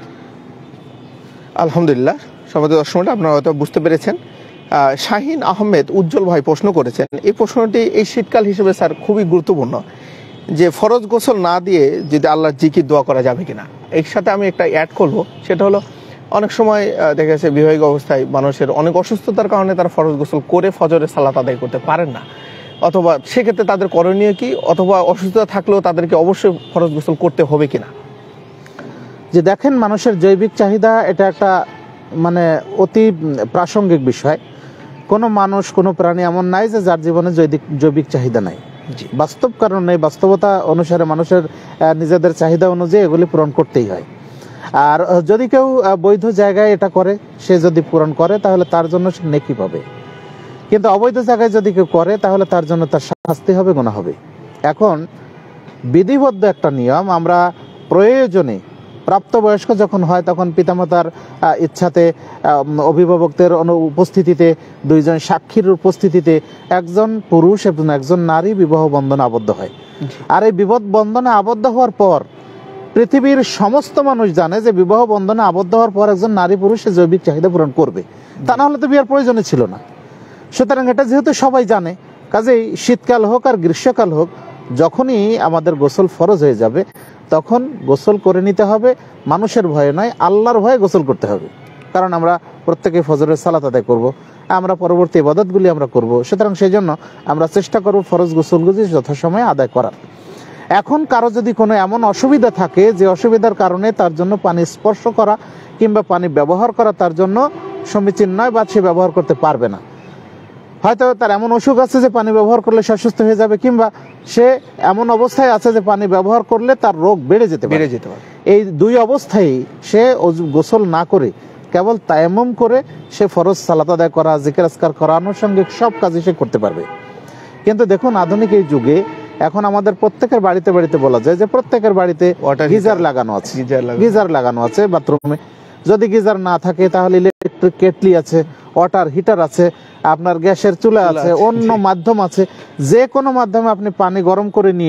আলহামদুলিল্লাহ। সম্মানিত দর্শক, আপনারা হয়তো বুঝতে পেরেছেন। শাহিন আহমেদ উজ্জ্বল ভাই প্রশ্ন করেছেন, এই প্রশ্নটি এই শীতকাল হিসেবে স্যার খুবই গুরুত্বপূর্ণ, যে ফরজ গোসল না দিয়ে যদি আল্লাহর জিকির দোয়া করা যাবে কিনা। এর সাথে আমি একটা অ্যাড করবো, সেটা হলো অনেক সময় দেখা যাচ্ছে বিবাহিক অবস্থায় মানুষের অনেক অসুস্থতার কারণে তারা ফরজ গোসল করে ফজরের সালাত আদায় করতে পারেন না, অথবা সেক্ষেত্রে তাদের করণীয় কি, অথবা অসুস্থতা থাকলেও তাদেরকে অবশ্যই ফরজ গোসল করতে হবে কিনা। যে দেখেন, মানুষের জৈবিক চাহিদা এটা একটা মানে অতি প্রাসঙ্গিক বিষয়। কোনো মানুষ কোনো প্রাণী এমন নাই যে যার জীবনে জৈবিক জৈবিক চাহিদা নাই। বাস্তব কারণে বাস্তবতা অনুসারে মানুষের নিজেদের চাহিদা অনুযায়ী এগুলি পূরণ করতেই হয়। আর যদি কেউ বৈধ জায়গায় এটা করে, সে যদি পূরণ করে তাহলে তার জন্য সে নেকি পাবে, কিন্তু অবৈধ জায়গায় যদি কেউ করে তাহলে তার জন্য তার শাস্তি হবে, গুনাহ হবে। এখন বিধিবদ্ধ একটা নিয়ম, আমরা প্রয়োজনে প্রাপ্তবয়স্ক যখন হয় তখন পিতামাতার ইচ্ছাতে, অভিভাবকদের উপস্থিতিতে, দুইজন সাক্ষীর উপস্থিতিতে একজন পুরুষ এবং একজন নারী বিবাহ বন্ধনে আবদ্ধ হয়। আর এই বিবাহ বন্ধনে আবদ্ধ হওয়ার পর পৃথিবীর সমস্ত মানুষ জানে যে বিবাহ বন্ধনে আবদ্ধ হওয়ার পর একজন নারী পুরুষের জৈবিক চাহিদা পূরণ করবে, তা না হলে তো বিয়ের প্রয়োজনই ছিল না। সুতরাং এটা যেহেতু সবাই জানে, কাজেই শীতকাল হোক আর গ্রীষ্মকাল হোক, যখনই আমাদের গোসল ফরজ হয়ে যাবে তখন গোসল করে নিতে হবে। মানুষের ভয়ে নয়, আল্লাহর ভয়ে গোসল করতে হবে। কারণ আমরা প্রত্যেকে ফজরের সালাত আদায় করব, আমরা পরবর্তী ইবাদতগুলি আমরা করব। সুতরাং সেই জন্য আমরা চেষ্টা করব ফরজ গোসলগুলি যথাসময়ে আদায় করার। এখন কারো যদি কোনো এমন অসুবিধা থাকে যে অসুবিধার কারণে তার জন্য পানি স্পর্শ করা কিংবা পানি ব্যবহার করা তার জন্য সমীচীন নয় বা সে ব্যবহার করতে পারবে না, হয়তো তার এমন অসুখ আছে যে পানি ব্যবহার করলে সে অসুস্থ হয়ে যাবে, কিংবা সে এমন অবস্থায় আছে যে পানি ব্যবহার করলে তার রোগ বেড়ে যেতে বেড়ে যেতে পারে, এই দুই অবস্থায় সে গোসল না করে কেবল তায়াম্মুম করে সে ফরজ সালাত আদায় করা, জিকির আজকার করা, আনুষঙ্গিক সব কাজই সে করতে পারবে। কিন্তু দেখুন, আধুনিক এই যুগে এখন আমাদের প্রত্যেকের বাড়িতে বাড়িতে বলা যায় যে প্রত্যেকের বাড়িতে গিজার লাগানো আছে, গিজার লাগানো আছে বাথরুমে। যদি গিজার না থাকে তাহলে ইলেকট্রিক কেটলি আছে, ওয়াটার হিটার আছে, আপনার গ্যাসের চুলা আছে, অন্য মাধ্যম আছে। যে কোনো মাধ্যমে আপনি পানি গরম করে নিয়ে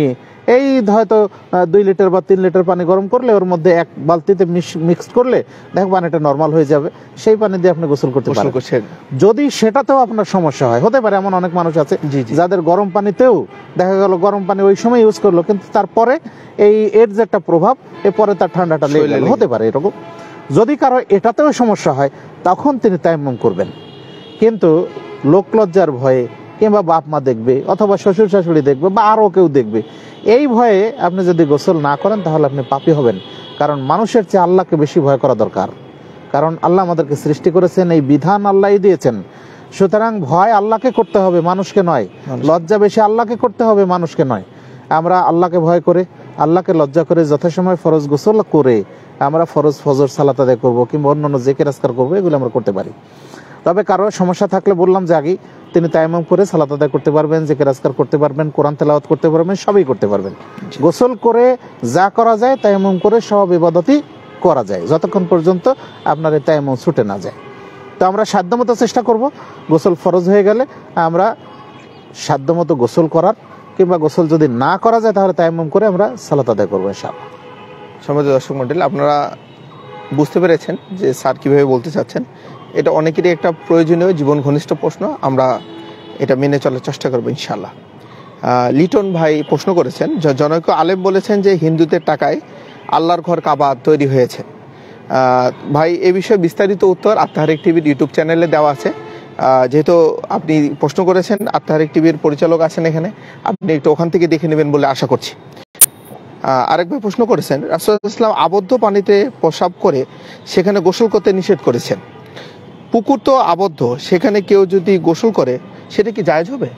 এই হয়তো দুই লিটার বা তিন লিটার পানি গরম করলে ওর মধ্যে এক বালতিতে মিক্স করলে দেখো পানিটা নর্মাল হয়ে যাবে, সেই পানি দিয়ে আপনি গোসল করতে পারেন। যদি সেটাতেও আপনার সমস্যা হয়, হতে পারে এমন অনেক মানুষ আছে যাদের গরম পানিতেও দেখা গেল গরম পানি ওই সময় ইউজ করলো, কিন্তু তারপরে এই এর যে একটা প্রভাব এরপরে তার ঠান্ডাটা লেগে গেল, হতে পারে এরকম। যদি কারো এটাতেও সমস্যা হয় তখন তিনি তায়াম্মুম করবেন। কিন্তু লোকলজ্জার ভয়ে কিংবা বাপ মা দেখবে অথবা শ্বশুর শাশুড়ি দেখবে বা আরও কেউ দেখবে, এই ভয়ে আপনি যদি গোসল না করেন তাহলে আপনি পাপী হবেন। কারণ মানুষের চেয়ে আল্লাহকে বেশি ভয় করা দরকার, কারণ আল্লাহ আমাদেরকে সৃষ্টি করেছেন, এই বিধান আল্লাহই দিয়েছেন। সুতরাং ভয় আল্লাহকে করতে হবে, মানুষকে নয়। লজ্জা বেশি আল্লাহকে করতে হবে, মানুষকে নয়। আমরা আল্লাহকে ভয় করে, আল্লাহকে লজ্জা করে যথাসময় ফরজ গোসল করে আমরা ফরজ ফজর সালাত আদায় করবো কিংবা অন্যান্য জিকির আজকার করবো, এগুলো আমরা করতে পারি। তবে কারো সমস্যা থাকলে বললাম যে আগেই, তিনি তায়াম্মুম করে সালাত আদায় করতে পারবেন, জিকির আজকার করতে পারবেন, কোরআন তেলাওয়াত করতে পারবেন, সবই করতে পারবেন। গোসল করে যা করা যায় তায়াম্মুম করে সব ইবাদতই করা যায়, যতক্ষণ পর্যন্ত আপনার এই তায়াম্মুম ছুটে না যায়। তো আমরা সাধ্যমতো চেষ্টা করব, গোসল ফরজ হয়ে গেলে আমরা সাধ্যমতো গোসল করার, কিংবা গোসল যদি না করা যায় তাহলে তায়াম্মুম করে আমরা সালাত আদায় করবো ইনশাআল্লাহ। সম্মানিত দর্শক মণ্ডলী, আপনারা বুঝতে পেরেছেন যে স্যার কীভাবে বলতে চাচ্ছেন। এটা অনেকেরই একটা প্রয়োজনীয় জীবন ঘনিষ্ঠ প্রশ্ন, আমরা এটা মেনে চলার চেষ্টা করবো ইনশাআল্লাহ। লিটন ভাই প্রশ্ন করেছেন, জনৈক আলেম বলেছেন যে হিন্দুদের টাকায় আল্লাহর ঘর কাবা তৈরি হয়েছে। ভাই এ বিষয়ে বিস্তারিত উত্তর আত্মাহারিক টিভির ইউটিউব চ্যানেলে দেওয়া আছে। যেহেতু আপনি প্রশ্ন করেছেন, আত্মাহারিক টিভির পরিচালক আছেন এখানে, আপনি একটু ওখান থেকে দেখে নেবেন বলে আশা করছি। আরেক ভাই প্রশ্ন করেছেন, রাসূলুল্লাহ সাল্লাল্লাহু আলাইহি ওয়াসাল্লাম আবদ্ধ পানিতে প্রসাব করে সেখানে গোসল করতে নিষেধ করেছেন। পুকুর তো আবদ্ধ, সেখানে কেউ যদি গোসল করে সেটা কি জায়েজ হবে?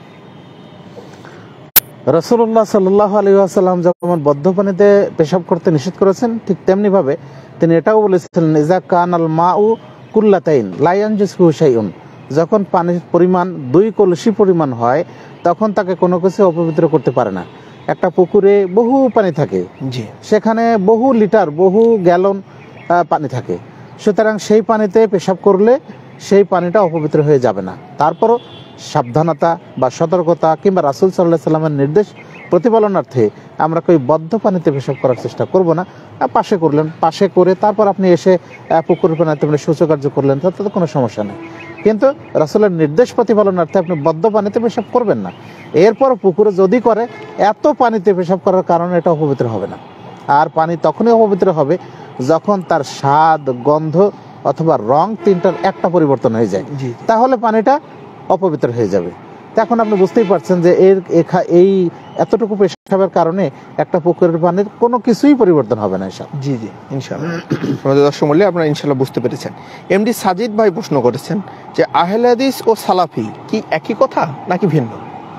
রাসূলুল্লাহ সাল্লাল্লাহু আলাইহি ওয়াসাল্লাম যেমন বদ্ধ পানিতে পেশাব করতে নিষেধ করেছেন, ঠিক তেমনি ভাবে তিনি এটাও বলেছিলেন, ইজা কানাল মাউ কুল্লাতাইন লা ইয়ানজিসু শাইউন, যখন পানির পরিমাণ দুই কলসি পরিমাণ হয় তখন তাকে কোনো কিছু অপবিত্র করতে পারে না। একটা পুকুরে বহু পানি থাকে, সেখানে বহু লিটার বহু গ্যালন পানি থাকে, সুতরাং সেই পানিতে পেশাব করলে সেই পানিটা অপবিত্র হয়ে যাবে না। তারপরও সাবধানতা বা সতর্কতা কিংবা রাসূল সাল্লাল্লাহু আলাইহি ওয়াসাল্লামের নির্দেশ প্রতিপালনার্থে আমরা কই বদ্ধ পানিতে পেশাব করার চেষ্টা করব না। পাশে করলেন, পাশে করে তারপর আপনি এসে পুকুরের পানিতে শৌচকার্য করলেন, তাতে তো কোনো সমস্যা নেই। কিন্তু রাসূলের নির্দেশ প্রতিপালনার্থে আপনি বদ্ধ পানিতে পেশাব করবেন না। এরপর পুকুরে যদি করে, এত পানিতে পেশাব করার কারণে এটা অপবিত্র হবে না। আর পানি তখনই অপবিত্র হবে যখন তার স্বাদ, গন্ধ অথবা রং তিনটার একটা পরিবর্তন হয়ে যায়, তাহলে পানিটা অপবিত্র হয়ে যাবে। এখন আপনি বুঝতেই পারছেন যে এর এই এতটুকু পেশাবের কারণে একটা পুকুরের পানির কোনো কিছুই পরিবর্তন হবে না। জি জি ইনশাআল্লাহ। আমাদের দর্শক মূল্যে আপনারা ইনশাআল্লাহ বুঝতে পেরেছেন। এমডি সাজিদ ভাই প্রশ্ন করেছেন যে আহলে হাদিস ও সালাফি কি একই কথা নাকি ভিন্ন?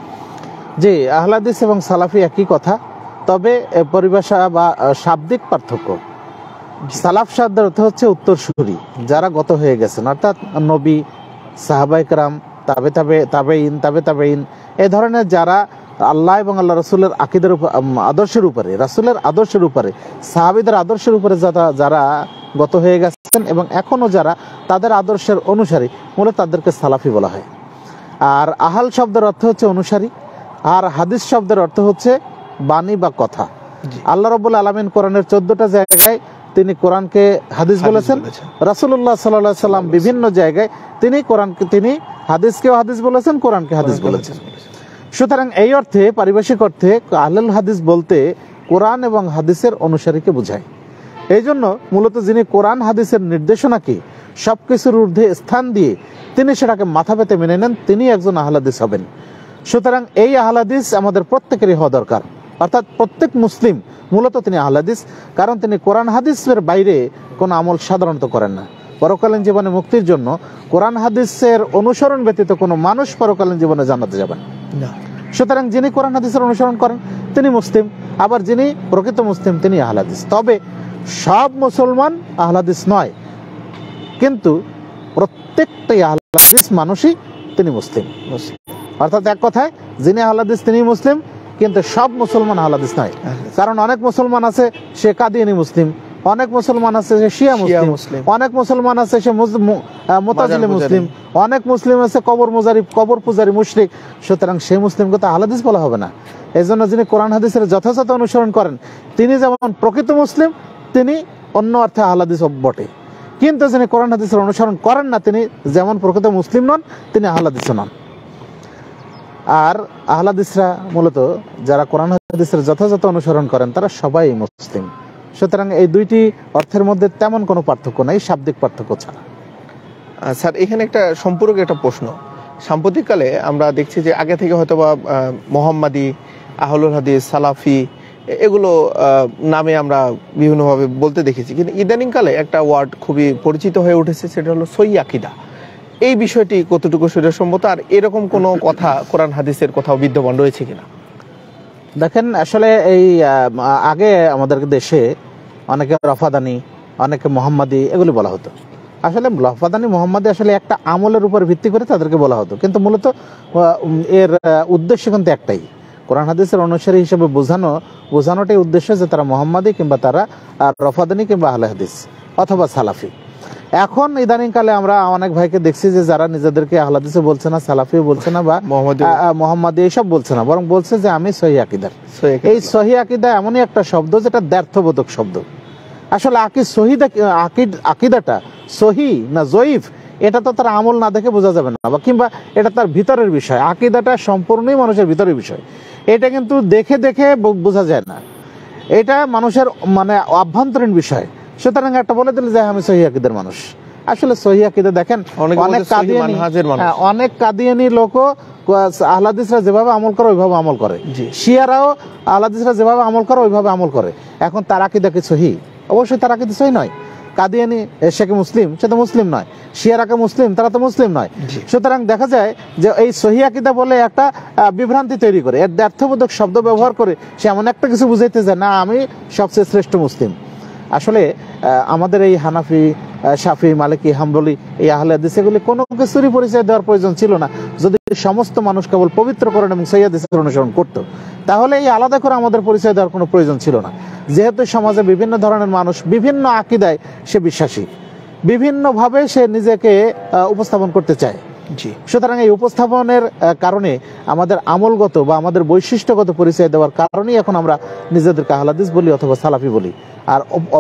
জি, আহলে হাদিস এবং সালাফি একই কথা, তবে পরিভাষা বা শাব্দিক পার্থক্য। সালাফ শব্দের অর্থ হচ্ছে উত্তরসূরি, যারা গত হয়ে গেছেন, অর্থাৎ নবী, সাহাবায়ে কেরাম, তাবে তাবে তাবেইন তাবে তাবেইন, এই ধরনের যারা আল্লাহ এবং আল্লাহ রসুলের আকীদার উপর, আদর্শের উপরে, রাসূলের আদর্শের উপরে, সাহাবীদের আদর্শের উপরে যারা যারা গত হয়ে গেছেন এবং এখনও যারা তাদের আদর্শের অনুসারী, মূলত তাদেরকে সালাফি বলা হয়। আর আহাল শব্দের অর্থ হচ্ছে অনুসারী, আর হাদিস শব্দের অর্থ হচ্ছে বাণী বা কথা। আল্লাহ রাব্বুল আলামিন কোরআনের চোদ্দটা জায়গায় তিনি কোরআনকে হাদিস বলেছেন, রাসূলুল্লাহ সাল্লাল্লাহু আলাইহি সাল্লাম বিভিন্ন জায়গায় তিনি কোরআনকে তিনি হাদিসকেও হাদিস বলেছেন, কোরআনকে হাদিস বলেছেন। সুতরাং এই অর্থে, পারিভাষিক অর্থে আহলুল হাদিস বলতে কোরআন এবং হাদিসের অনুসারীকে বোঝায়। এই জন্য মূলত যিনি কোরআন হাদিসের নির্দেশনাকে সবকিছুর ঊর্ধ্বে স্থান দিয়ে তিনি সেটাকে মাথা পেতে মেনে নেন, তিনি একজন আহলে হাদিস হবেন। সুতরাং এই আহলে হাদিস আমাদের প্রত্যেকেরই হওয়া দরকার, অর্থাৎ প্রত্যেক মুসলিম মূলত তিনি আহলে হাদিস, কারণ তিনি কোরআন হাদিসের বাইরে কোনো আমল সাধারণত করেন না। পরকালীন জীবনে মুক্তির জন্য কোরআন হাদিসের অনুসরণ ব্যতীত কোনো মানুষ পরকালীন জীবনে জান্নাতে যাবেন না। সুতরাং যিনি কোরআন হাদিসের অনুসরণ করেন তিনি মুসলিম, আবার যিনি প্রকৃত মুসলিম তিনি আহলে হাদিস। তবে সব মুসলমান আহলে হাদিস নয়, কিন্তু প্রত্যেকটাই আহলে হাদিস মানুষই তিনি মুসলিম। অর্থাৎ এক কথায় যিনি আহলে হাদিস তিনি মুসলিম, কিন্তু সব মুসলমান আহলে হাদিস নয়। কারণ অনেক মুসলমান আছে সে কাদিয়ানি মুসলিম, অনেক মুসলমান আছে সে শিয়া মুসলিম, অনেক মুসলমান আছে সে মুতাজিলি মুসলিম, অনেক মুসলিম আছে কবর মুজারি কবর পূজারি মুশরিক। সুতরাং সেই মুসলিমকে তো আহলে হাদিস বলা হবে না। এই জন্য যিনি কোরআন হাদিসের যথাযথ অনুসরণ করেন তিনি যেমন প্রকৃত মুসলিম, তিনি অন্য অর্থে আহলে হাদিস বটে। কিন্তু যিনি কোরআন হাদিসের অনুসরণ করেন না তিনি যেমন প্রকৃত মুসলিম নন, তিনি আহলে হাদিস নন। আর আহলে হাদিসরা মূলত যারা কোরআন হাদিসের যথাযথ অনুসরণ করেন তারা সবাই মুসলিম। সুতরাং এই দুইটি অর্থের মধ্যে তেমন কোনো পার্থক্য নেই, শাব্দিক পার্থক্য ছাড়া। স্যার, এখানে একটা সম্পূরক একটা প্রশ্ন। সাম্প্রতিককালে আমরা দেখছি যে আগে থেকে হয়তো বা মোহাম্মদী, আহলুল হাদিস, সালাফি এগুলো নামে আমরা বিভিন্নভাবে বলতে দেখেছি, কিন্তু ইদানিংকালে একটা ওয়ার্ড খুবই পরিচিত হয়ে উঠেছে, সেটা হলো সহিহ আকীদা। এই বিষয়টি কতটুকু শরীয়সম্মত, আর এরকম কোনো কথা কোরআন হাদিসের কোথাও বিদ্যমান রয়েছে কিনা? দেখেন, আসলে এই আগে আমাদের দেশে অনেকে রফাদানি, অনেকে মোহাম্মদী এগুলি বলা হতো। আসলে রফাদানি মোহাম্মদী আসলে একটা আমলের উপর ভিত্তি করে তাদেরকে বলা হতো, কিন্তু মূলত এর উদ্দেশ্য কিন্তু একটাই, কোরআন হাদিসের অনুসারী হিসেবে বোঝানো বোঝানোটাই উদ্দেশ্য যে তারা মোহাম্মদী কিংবা তারা রফাদানি কিংবা আহলে হাদিস অথবা সালাফি। এখন ইদানিংকালে আমরা অনেক ভাইকে দেখছি যে যারা নিজেদেরকে আহলে হাদিস বলছে না, সালাফিও বলছে না, বা মোহাম্মদী এইসব বলছে না, বরং বলছে যে আমি সহিহ আকীদার। এই সহিহ আকীদা এমনই একটা শব্দ যেটা দ্ব্যর্থবোধক শব্দ। আসলে আকিদ সহিহ আকিদ আকীদাটা সহি না জয়ীফ এটা তো তার আমল না দেখে বোঝা যাবে না, বা কিংবা এটা তার ভিতরের বিষয়। আকীদাটা সম্পূর্ণই মানুষের ভিতরের বিষয়, এটা কিন্তু দেখে দেখে বোঝা যায় না, এটা মানুষের মানে অভ্যন্তরীণ বিষয়। সুতরাং একটা বলে দিলে যে আমি সহিহ আকীদার মানুষ। আসলে সহিহ আকীদা দেখেন অনেক কাদিয়ানি অনেক কাদিয়ানি লোকও আহলে হাদিসরা যেভাবে আমল করে ওইভাবে আমল করে, শিয়ারাও আহলে হাদিসরা যেভাবে আমল করে ওইভাবে আমল করে। এখন তার আকীদা কি সহিহ? অবশ্যই তার আকীদা সহিহ নয়। কাদিয়ানি সে কি মুসলিম? সে তো মুসলিম নয়। শিয়ারাকে মুসলিম, তারা তো মুসলিম নয়। সুতরাং দেখা যায় যে এই সহিহ আকীদা বলে একটা বিভ্রান্তি তৈরি করে, এর দ্ব্যর্থবোধক শব্দ ব্যবহার করে সে এমন একটা কিছু বুঝাইতে যায় না আমি সবচেয়ে শ্রেষ্ঠ মুসলিম। আসলে আমাদের এই হানাফি, শাফি, মালিকি, হাম্বলি এই আহলে হাদিস এগুলি কোনো কিছুরই পরিচয় দেওয়ার প্রয়োজন ছিল না। যদি সমস্ত মানুষ কেবল পবিত্রকরণ এবং সহিহ হাদিসের অনুসরণ করত, তাহলে এই আলাদা করে আমাদের পরিচয় দেওয়ার কোনো প্রয়োজন ছিল না। যেহেতু সমাজে বিভিন্ন ধরনের মানুষ বিভিন্ন আকীদায় সে বিশ্বাসী, বিভিন্নভাবে সে নিজেকে উপস্থাপন করতে চায়, সুতরাং এই উপস্থাপনের কারণে আমাদের আমলগত বা আমাদের বৈশিষ্ট্যগত পরিচয় দেওয়ার কারণেই এখন আমরা নিজেদেরকে আহলে হাদিস বলি অথবা সালাফি বলি। আর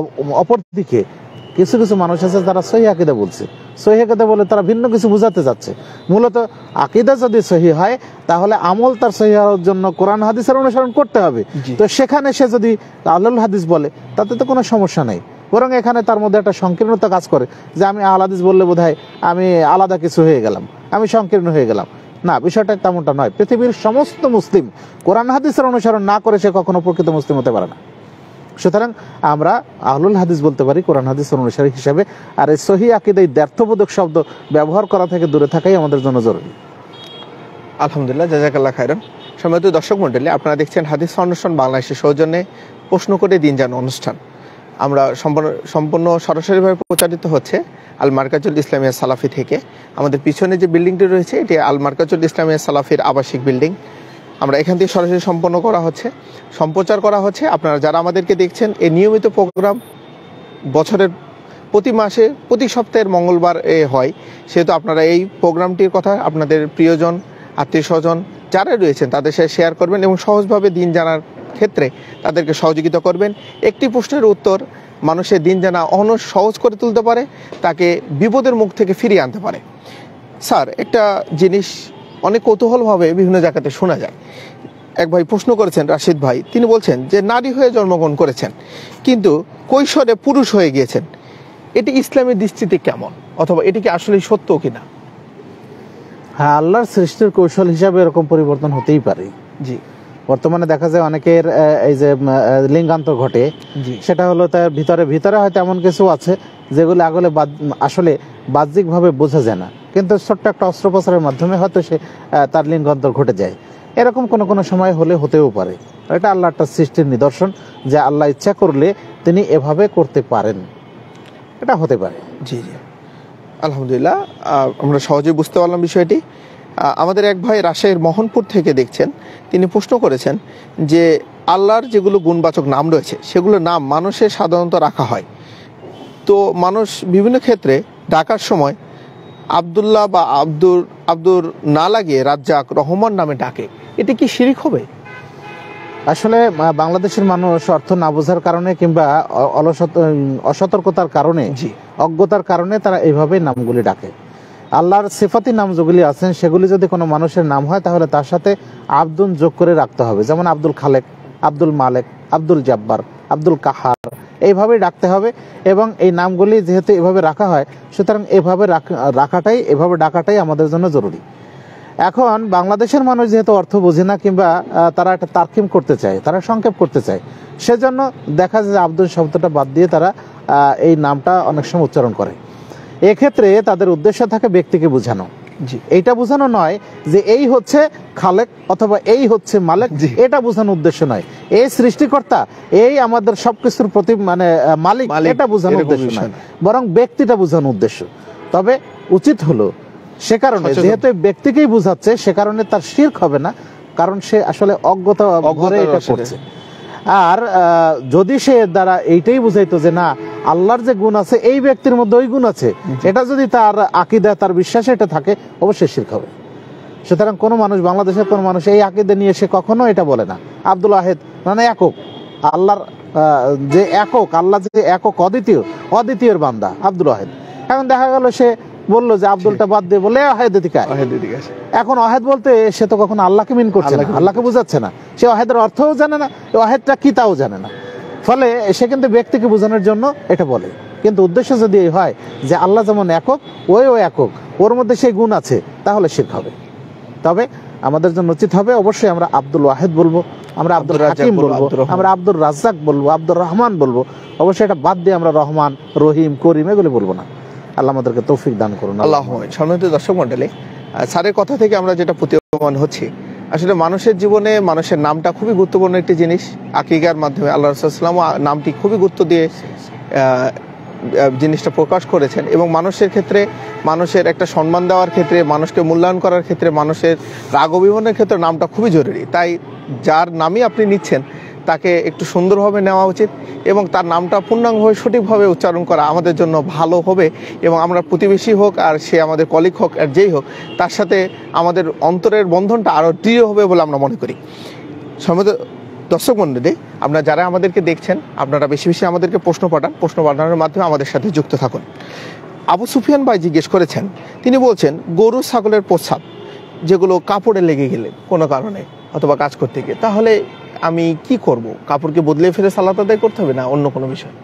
অপরদিকে কিছু কিছু মানুষ আছে যারা সহিহ আকীদা বলছে, সহিহ আকীদা বলে তারা ভিন্ন কিছু বোঝাতে যাচ্ছে। মূলত আকীদা যদি সহিহ হয় তাহলে আমল তার সহিহ হওয়ার জন্য কোরআন হাদিসের অনুসরণ করতে হবে। তো সেখানে সে যদি আহলুল হাদিস বলে তাতে তো কোনো সমস্যা নেই, বরং এখানে তার মধ্যে একটা সংকীর্ণতা কাজ করে যে আমি আহলে হাদিস বললে বোধহয় আমি আলাদা কিছু হয়ে গেলাম, আমি সংকীর্ণ হয়ে গেলাম। না, বিষয়টা তেমনটা নয়। পৃথিবীর সমস্ত মুসলিম কোরআন হাদিসের অনুসরণ না করে সে কখনো প্রকৃত মুসলিম হতে পারে না। সুতরাং আমরা আহলুল হাদিস বলতে পারি কোরআন হাদিসের অনুসারী হিসাবে। আর এই সহিহ আকীদা এই দ্ব্যর্থবোধক শব্দ ব্যবহার করা থেকে দূরে থাকাই আমাদের জন্য জরুরি। আলহামদুলিল্লাহ, জাযাকাল্লাহ খায়রান। সম্মানিত দর্শক মণ্ডলী, আপনারা দেখছেন হাদিস ফাউন্ডেশন বাংলাদেশের সৌজন্যে প্রশ্ন করে দিন জানো অনুষ্ঠান। আমরা সম্পূর্ণ সম্পূর্ণ সরাসরিভাবে প্রচারিত হচ্ছে আল মারকাজুল ইসলামিয়া সালাফি থেকে। আমাদের পিছনে যে বিল্ডিংটি রয়েছে এটি আল মারকাজুল ইসলামিয়া সালাফির আবাসিক বিল্ডিং। আমরা এখান থেকে সরাসরি সম্পন্ন করা হচ্ছে, সম্প্রচার করা হচ্ছে। আপনারা যারা আমাদেরকে দেখছেন, এই নিয়মিত প্রোগ্রাম বছরের প্রতি মাসে প্রতি সপ্তাহের মঙ্গলবার এ হয়, সেহেতু আপনারা এই প্রোগ্রামটির কথা আপনাদের প্রিয়জন, আত্মীয় স্বজন যারা রয়েছেন তাদের সাথে শেয়ার করবেন এবং সহজভাবে দিন জানার ক্ষেত্রে তাদেরকে সহযোগিতা করবেন। একটি প্রশ্নের উত্তর মানুষের দিন জানা অন্য সহজ করে তুলতে পারে, তাকে বিপদের মুখ থেকে ফিরিয়ে আনতে পারে। স্যার, একটা জিনিস অনেক কৌতূহলভাবে বিভিন্ন জায়গাতে শোনা যায়। এক ভাই প্রশ্ন করেছেন, রাশিদ ভাই, তিনি বলছেন যে নারী হয়ে জন্মগ্রহণ করেছেন কিন্তু কৈশোরে পুরুষ হয়ে গিয়েছেন, এটি ইসলামের দৃষ্টিতে কেমন, অথবা এটি কি আসলে সত্য কিনা? হ্যাঁ, আল্লাহর সৃষ্টির কৌশল হিসাবে এরকম পরিবর্তন হতেই পারে। জি, বর্তমানে দেখা যায় অনেকের এই যে লিঙ্গান্তর ঘটে, সেটা হলো তার ভিতরে ভিতরে হয়তো এমন কিছু আছে যেগুলো আগলে আসলে বাহ্যিকভাবে বোঝা যায় না, কিন্তু ছোট্ট একটা অস্ত্রোপচারের মাধ্যমে হয়তো সে তার লিঙ্গান্তর ঘটে যায়। এরকম কোনো কোনো সময় হলে হতেও পারে। এটা আল্লাহ একটা সৃষ্টির নিদর্শন যে আল্লাহ ইচ্ছা করলে তিনি এভাবে করতে পারেন, এটা হতে পারে। জি জি, আলহামদুলিল্লাহ, আমরা সহজে বুঝতে পারলাম বিষয়টি। আমাদের এক ভাই রাজশাহীর মোহনপুর থেকে দেখছেন, তিনি প্রশ্ন করেছেন যে আল্লাহর যেগুলো গুণবাচক নাম রয়েছে সেগুলো নাম মানুষের সাধারণত রাখা হয়, তো মানুষ বিভিন্ন ক্ষেত্রে ডাকার সময় আব্দুল্লাহ বা আব্দুর আব্দুর না লাগিয়ে রাজ্জাক, রহমান নামে ডাকে, এটা কি শিরিক হবে? আসলে বাংলাদেশের মানুষ অর্থ না বোঝার কারণে কিংবা অলসত অসতর্কতার কারণে, অজ্ঞতার কারণে তারা এইভাবে নামগুলি ডাকে। আল্লাহর সিফাতি নাম যেগুলি আছেন সেগুলি যদি কোনো মানুষের নাম হয় তাহলে তার সাথে আব্দুল যোগ করে রাখতে হবে, যেমন আব্দুল খালেক, আব্দুল মালেক, আব্দুল জাব্বার, আব্দুল কাহার, এইভাবেই ডাকতে হবে। এবং এই নামগুলি যেহেতু এভাবে রাখা হয় সুতরাং এভাবে রাখাটাই এভাবে ডাকাটাই আমাদের জন্য জরুরি। এখন বাংলাদেশের মানুষ যেহেতু অর্থ বোঝে না কিংবা তারা একটা তারকিম করতে চায়, তারা সংক্ষেপ করতে চায়, সেজন্য দেখা যায় যে আব্দুল শব্দটা বাদ দিয়ে তারা এই নামটা অনেক সময় উচ্চারণ করে। এক্ষেত্রে তাদের উদ্দেশ্য থাকে ব্যক্তিকে বোঝানো, এইটা বোঝানো নয় যে এই হচ্ছে খালেক অথবা এই হচ্ছে মালেক, এটা বোঝানো উদ্দেশ্য নয়। এই সৃষ্টিকর্তা, এই আমাদের সবকিছুর প্রতি মানে মালিক, এটা বোঝানো উদ্দেশ্য নয়, বরং ব্যক্তিটা বোঝানো উদ্দেশ্য। তবে উচিত হলো সে কারণে যেহেতু ব্যক্তিকেই বুঝাচ্ছে সে কারণে তার শিরক হবে না, কারণ সে আসলে অজ্ঞতা ভরে এটা করছে। আর যদি সে দ্বারা এইটাই বুঝাইতো যে না আল্লাহর যে গুণ আছে এই ব্যক্তির মধ্যে ওই গুণ আছে, এটা যদি তার আকীদা, তার বিশ্বাসে এটা থাকে, অবশ্যই শিরক হবে। সুতরাং কোনো মানুষ, বাংলাদেশের কোনো মানুষ এই আকীদা নিয়ে সে কখনো এটা বলে না আব্দুল ওয়াহেদ মানে একক, আল্লাহর যে একক, আল্লাহ যে একক, অদ্বিতীয়, অদ্বিতীয়ের বান্দা আব্দুল ওয়াহেদ। এখন দেখা গেল সে বললো যে আব্দুলটা বাদ দিয়ে বলে অহেদ এদিকে। এখন অহেদ বলতে সে তো কখনো আল্লাহকে মিন করছে না, আল্লাহকে বুঝাচ্ছে না, সে অহেদের অর্থও জানে না, অহেদটা কি তাও জানে না। ফলে সে কিন্তু ব্যক্তিকে বোঝানোর জন্য এটা বলে, কিন্তু উদ্দেশ্য যদি এই হয় যে আল্লাহ যেমন একক, ওই ও একক, ওর মধ্যে সেই গুণ আছে, তাহলে শিরক হবে। তবে আমাদের জন্য উচিত হবে অবশ্যই আমরা আব্দুল ওয়াহেদ বলবো, আমরা আব্দুল হাকিম বলবো, আমরা আব্দুর রাজ্জাক বলবো, আব্দুর রহমান বলবো। অবশ্যই এটা বাদ দিয়ে আমরা রহমান, রহিম, করিম এগুলো বলবো না। আল্লাহ আমাদেরকে তৌফিক দান করুন। আল্লাহ। সম্মানিত দর্শক মণ্ডলী, স্যারের কথা থেকে আমরা যেটা প্রতীয়মান হচ্ছি, আসলে মানুষের জীবনে মানুষের নামটা খুবই গুরুত্বপূর্ণ একটি জিনিস। আকিকার মাধ্যমে আল্লাহ রাসূল সাল্লাল্লাহু আলাইহি ওয়াসাল্লাম নামটি খুবই গুরুত্ব দিয়ে জিনিসটা প্রকাশ করেছেন, এবং মানুষের ক্ষেত্রে, মানুষের একটা সম্মান দেওয়ার ক্ষেত্রে, মানুষকে মূল্যায়ন করার ক্ষেত্রে, মানুষের রাগ অভিমানের ক্ষেত্রে নামটা খুবই জরুরি। তাই যার নামই আপনি নিচ্ছেন তাকে একটু সুন্দরভাবে নেওয়া উচিত, এবং তার নামটা পূর্ণাঙ্গভাবে সঠিকভাবে উচ্চারণ করা আমাদের জন্য ভালো হবে। এবং আমরা প্রতিবেশী হোক আর সে আমাদের কলিগ হোক আর যেই হোক, তার সাথে আমাদের অন্তরের বন্ধনটা আরও দৃঢ় হবে বলে আমরা মনে করি। সম্মানিত দর্শক মণ্ডলী, আপনারা যারা আমাদেরকে দেখছেন, আপনারা বেশি বেশি আমাদেরকে প্রশ্ন পাঠান, প্রশ্ন পাঠানোর মাধ্যমে আমাদের সাথে যুক্ত থাকুন। আবু সুফিয়ান ভাই জিজ্ঞেস করেছেন, তিনি বলছেন গরু ছাগলের প্রস্রাব যেগুলো কাপড়ে লেগে গেলে কোনো কারণে অথবা কাজ করতে গিয়ে, তাহলে আমি কি করব? কাপড়কে বদলে ফেলে সালাত আদায় করতে হবে না অন্য কোনো বিষয়?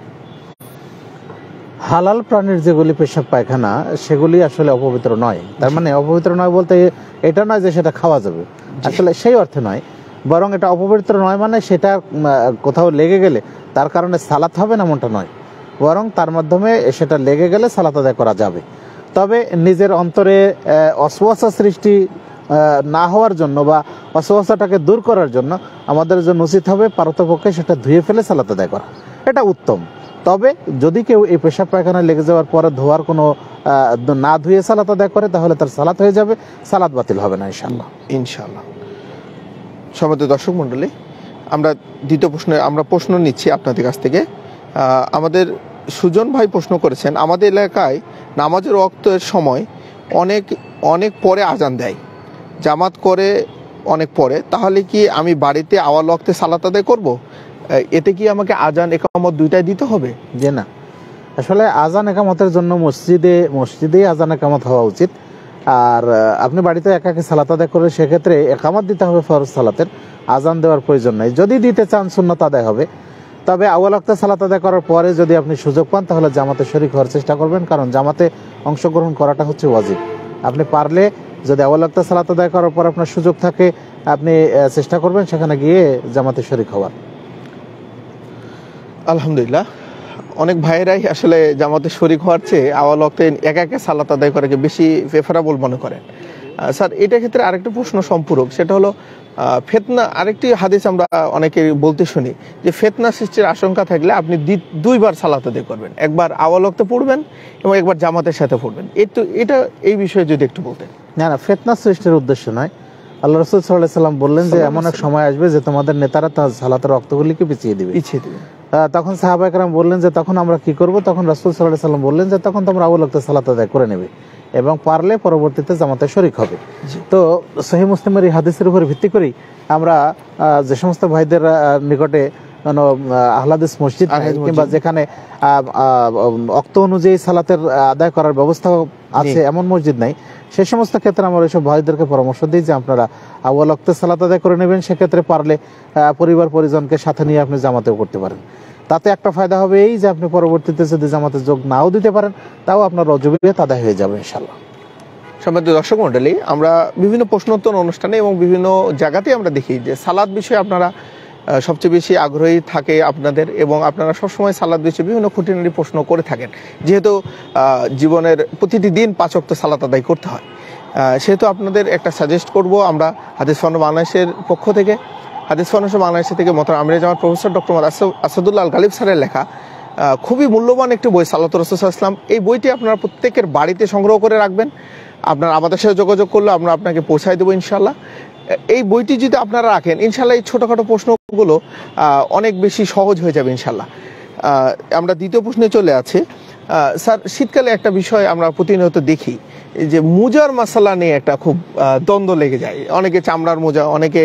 হালাল প্রাণীর যেগুলি পেশাব পায়খানা সেগুলি আসলে অপবিত্র নয়। তার মানে অপবিত্র নয় বলতে এটা নয় যে সেটা খাওয়া যাবে, আসলে সেই অর্থে নয়, বরং এটা অপবিত্র নয় মানে সেটা কোথাও লেগে গেলে তার কারণে সালাত হবে না এমনটা নয়, বরং তার মাধ্যমে সেটা লেগে গেলে সালাত আদায় করা যাবে। তবে নিজের অন্তরে অসওয়াসা সৃষ্টি না হওয়ার জন্য বা অসওয়াসাটাকে দূর করার জন্য আমাদের জন্য উচিত হবে পারতপক্ষে সেটা ধুয়ে ফেলে সালাত আদায় করা, এটা উত্তম। তবে যদি কেউ এই পেশাব পায়খানা লেগে যাওয়ার পরে ধোয়ার কোনো না ধুয়ে সালাত আদায় করে তাহলে তার সালাত হয়ে যাবে, সালাত বাতিল হবে না ইনশাআল্লাহ। ইনশাআল্লাহ। সম্মানিত দর্শক মণ্ডলী, আমরা দ্বিতীয় প্রশ্নে আমরা প্রশ্ন নিচ্ছি আপনাদের কাছ থেকে। আমাদের সুজন ভাই প্রশ্ন করেছেন, আমাদের এলাকায় নামাজের ওয়াক্তের সময় অনেক অনেক পরে আজান দেয়, জামাত করে অনেক পরে, তাহলে কি আমি বাড়িতে আওয়াল ওয়াক্তে সালাত আদায় করবো? এতে কি আমাকে আজান একামত দুইটাই দিতে হবে? যে না, আসলে আজান একামতের জন্য মসজিদে মসজিদেই আজান একামত হওয়া উচিত। আর আপনি বাড়িতে একাকে সালাত আদায় করে সেক্ষেত্রে একামত দিতে হবে ফরজ সালাতের, আজান দেওয়ার প্রয়োজন নেই। যদি দিতে চান সুন্নত আদায় হবে। তবে আউয়াল ওয়াক্তে সালাত আদায় করার পরে যদি আপনি সুযোগ পান তাহলে জামাতে শরীক হওয়ার চেষ্টা করবেন, কারণ জামাতে অংশগ্রহণ করাটা হচ্ছে ওয়াজিব। আপনি পারলে যদি আউয়াল ওয়াক্তে সালাত আদায় করার পর আপনার সুযোগ থাকে আপনি চেষ্টা করবেন সেখানে গিয়ে জামাতে শরীক হওয়ার। আলহামদুলিল্লাহ, অনেক ভাইয়েরাই আসলে জামাতে শরীক হওয়ার চেয়ে আওয়াল ওয়াক্তে একা একা সালাত আদায় করাকে বেশি প্রেফারেবল মনে করেন। স্যার, এটা ক্ষেত্রে আরেকটা প্রশ্ন সম্পূরক, সেটা হলো ফিতনা। আরেকটি হাদিস আমরা অনেকে বলতে শুনি যে ফিতনা সৃষ্টির আশঙ্কা থাকলে আপনি দুইবার সালাত আদায় করবেন, একবার আওয়াল ওয়াক্তে পড়বেন এবং একবার জামাতের সাথে পড়বেন। একটু এটা এই বিষয়ে যদি একটু বলতেন। না না, ফিতনা সৃষ্টির উদ্দেশ্য নয়, আল্লাহ রাসূল সাল্লাল্লাহু আলাইহি সাল্লাম বললেন যে এমন এক সময় আসবে যে তোমাদের নেতারা তার সালাতের রক্তগুলিকে পিছিয়ে দিবে পিছিয়ে দিবে। তখন সাহাবায়ে কেরাম বললেন যে তখন আমরা কি করব? তখন রাসূল সাল্লাল্লাহু আলাইহি সাল্লাম বললেন যে তখন তোমরা আবু বকর সালাত আদায় করে নেবে এবং পারলে পরবর্তীতে জামাতে শরীক হবে। তো সহিহ মুসলিমের এই হাদিসের উপর ভিত্তি করেই আমরা যে সমস্ত ভাইদের নিকটে আহলাদিস মসজিদ কিংবা যেখানে ওয়াক্ত অনুযায়ী সালাতের আদায় করার ব্যবস্থা আছে এমন মসজিদ নাই, সেই সমস্ত ক্ষেত্রে আমরা এইসব ভাইদেরকে পরামর্শ দিই যে আপনারা আউয়াল ওয়াক্তে সালাত আদায় করে নেবেন। সেক্ষেত্রে পারলে পরিবার পরিজনকে সাথে নিয়ে আপনি জামাতেও করতে পারেন। তাতে একটা ফায়দা হবে এই যে আপনি পরবর্তীতে যদি জামাতে যোগ নাও দিতে পারেন তাও আপনার রজবিয়ত আদায় হয়ে যাবে ইনশাআল্লাহ। সম্মানিত দর্শক মণ্ডলী, আমরা বিভিন্ন প্রশ্নোত্তর অনুষ্ঠানে এবং বিভিন্ন জায়গাতেই আমরা দেখি যে সালাত বিষয়ে আপনারা সবচেয়ে বেশি আগ্রহী থাকে আপনাদের, এবং আপনারা সবসময় সালাত বিষয়ে বিভিন্ন খুঁটিনাটি প্রশ্ন করে থাকেন। যেহেতু জীবনের প্রতিটি দিন পাঁচ ওয়াক্ত সালাত আদায় করতে হয়, সেহেতু আপনাদের একটা সাজেস্ট করব আমরা হাদিস ফাউন্ডেশন বাংলাদেশের পক্ষ থেকে, হাদিস ফাউন্ডেশন বাংলাদেশ থেকে মোহতারাম আমিরে জামাত প্রফেসর ডক্টর আসাদুল্লাহ আল গালিব স্যারের লেখা খুবই মূল্যবান একটি বই সালাতুর রাসূল সাল্লাল্লাহু আলাইহি ওয়াসাল্লাম। এই বইটি আপনারা প্রত্যেকের বাড়িতে সংগ্রহ করে রাখবেন। আপনার আমাদের সাথে যোগাযোগ করলে আমরা আপনাকে পৌঁছায় দেবো ইনশাল্লাহ। এই বইটি যদি আপনারা রাখেন ইনশাল্লাহ এই ছোটোখাটো প্রশ্নগুলো অনেক বেশি সহজ হয়ে যাবে ইনশাল্লাহ। আমরা দ্বিতীয় প্রশ্নে চলে আছি। স্যার, শীতকালে একটা বিষয় আমরা প্রতিনিয়ত দেখি যে মোজার মাসালা নিয়ে একটা খুব দ্বন্দ্ব লেগে যায়। অনেকে চামড়ার মোজা, অনেকে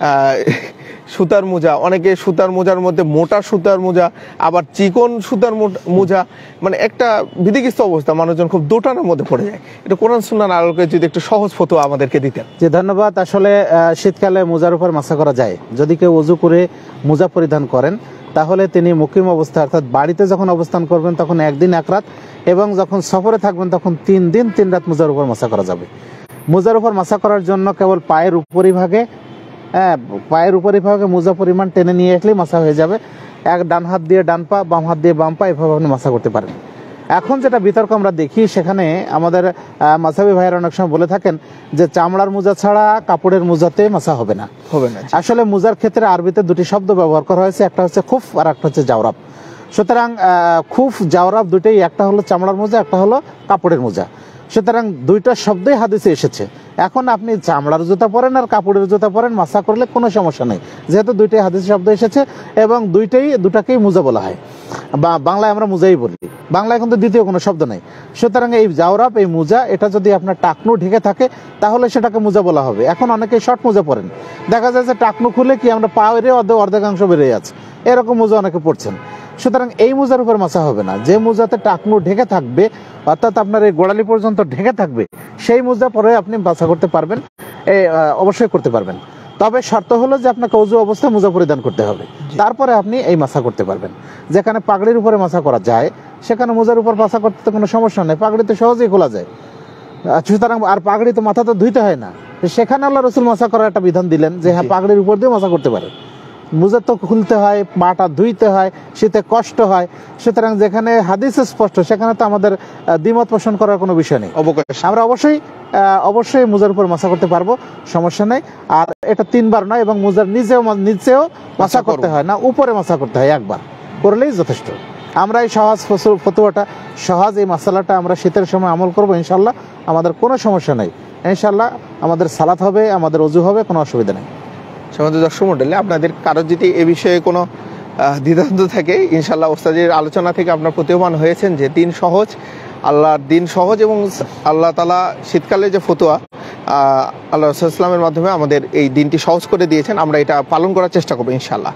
সুতার মোজা, অনেকে সুতার মোজার মধ্যে মোটা সুতার মোজা, আবার চিকন সুতার মোজা, মানে একটা বিধিগ্রস্ত অবস্থা, মানুষজন খুব দোটানার মধ্যে পড়ে যায়। এটা কোরআন সুন্নাহর আলোকে যদি একটু সহজ ফতোয়া আমাদেরকে দিতেন। জি ধন্যবাদ। আসলে শীতকালে মোজার উপর মাসা করা যায়। যদি কেউ ওযু করে মোজা পরিধান করেন তাহলে তিনি মুকিম অবস্থায় অর্থাৎ বাড়িতে যখন অবস্থান করবেন তখন একদিন এক রাত, এবং যখন সফরে থাকবেন তখন তিন দিন তিন রাত মোজার উপর মাসা করা যাবে। মোজার উপর মাসা করার জন্য কেবল পায়ের উপরিভাগে হ্যাঁ পায়ের উপরিভাগে মোজা পরিমাণ টেনে নিয়ে আসলেই মাসা হয়ে যাবে। এক ডান হাত দিয়ে ডান পা, বাম হাত দিয়ে বাম পা, এভাবে আপনি মাসা করতে পারেন। এখন যেটা বিতর্ক আমরা দেখি সেখানে আমাদের মাযহাবী ভাইয়েরা অনেক সময় বলে থাকেন যে চামড়ার মোজা ছাড়া কাপড়ের মোজাতে মাসা হবে না হবে না আসলে মোজার ক্ষেত্রে আরবিতে দুটি শব্দ ব্যবহার করা হয়েছে, একটা হচ্ছে খুফ আর একটা হচ্ছে জাওরাব। সুতরাং খুফ জাওরাব দুটোই, একটা হলো চামড়ার মোজা, একটা হলো কাপড়ের মোজা। সুতরাং দুইটা শব্দই হাদিসে এসেছে। এখন আপনি চামড়ার জুতা পরেন আর কাপড়ের জুতা পরেন, মাসা করলে কোনো সমস্যা নেই, যেহেতু দুইটাই হাদিসে শব্দ এসেছে এবং দুইটাই দুটাকেই মোজা বলা হয়। বা বাংলায় আমরা মোজাই বলি, বাংলায় কিন্তু দ্বিতীয় কোনো শব্দ নেই। সুতরাং এই জাওরাব, এই মোজা, এটা যদি আপনার টাকনু ঢেকে থাকে তাহলে সেটাকে মোজা বলা হবে। এখন অনেকে শর্ট মোজা পরেন, দেখা যায় যে টাকনু খুলে কি আমরা পা বেরিয়ে অর্ধেক অর্ধেকাংশ বেরিয়ে আছে, এরকম মোজা অনেকে পড়ছেন। সুতরাং এই মোজার উপর মাসা হবে না। যে মোজাতে টাকনু ঢেকে থাকবে অর্থাৎ আপনার এই গোড়ালি পর্যন্ত ঢেকে থাকবে সেই মোজা পরে আপনি মাসা করতে পারবেন, অবশ্যই করতে পারবেন। তবে শর্ত হলো যে আপনাকে ওযু অবস্থায় মোজা পরিধান করতে হবে, তারপরে আপনি এই মাসা করতে পারবেন। যেখানে পাগড়ির উপরে মাসা করা যায় সেখানে মোজার উপর মাসা করতে কোনো সমস্যা নেই, পাগড়িতে সহজেই খোলা যায়। সুতরাং আর পাগড়ি তো মাথা তো ধুইতে হয় না, সেখানে আল্লাহ রাসূল মাসা করার একটা বিধান দিলেন যে হ্যাঁ পাগড়ির উপর দিয়ে মাসা করতে পারে। মোজা তো খুলতে হয়, পাটা ধুইতে হয়, শীতে কষ্ট হয়। সুতরাং যেখানে হাদিস স্পষ্ট সেখানে তো আমাদের দ্বিমত পোষণ করার কোনো বিষয় নেই। আমরা অবশ্যই অবশ্যই মোজার উপর মাসা করতে পারবো, সমস্যা নেই। আর এটা তিনবার নয়, এবং মোজার নিচেও নিচেও মাসা করতে হয় না, উপরে মাসা করতে হয়, একবার করলেই যথেষ্ট। আমরা এই সহজ ফতোয়াটা, সহজ এই মাসালাটা আমরা শীতের সময় আমল করবো ইনশাল্লাহ, আমাদের কোনো সমস্যা নেই। ইনশাল্লাহ আমাদের সালাত হবে, আমাদের ওযু হবে, কোনো অসুবিধা নেই। সমাজ দর্শক মণ্ডলী, আপনাদের কারো যদি এ বিষয়ে কোনো দ্বিধাদ্বন্দ্ব থাকে ইনশাল্লাহ ওস্তাদের আলোচনা থেকে আপনারা প্রতীয়মান হয়েছেন যে দিন সহজ, আল্লাহর দিন সহজ, এবং আল্লাহ তাআলা শীতকালে যে ফতোয়া আল্লাহ রাসূল ইসলামের মাধ্যমে আমাদের এই দিনটি সহজ করে দিয়েছেন, আমরা এটা পালন করার চেষ্টা করবো ইনশাল্লাহ।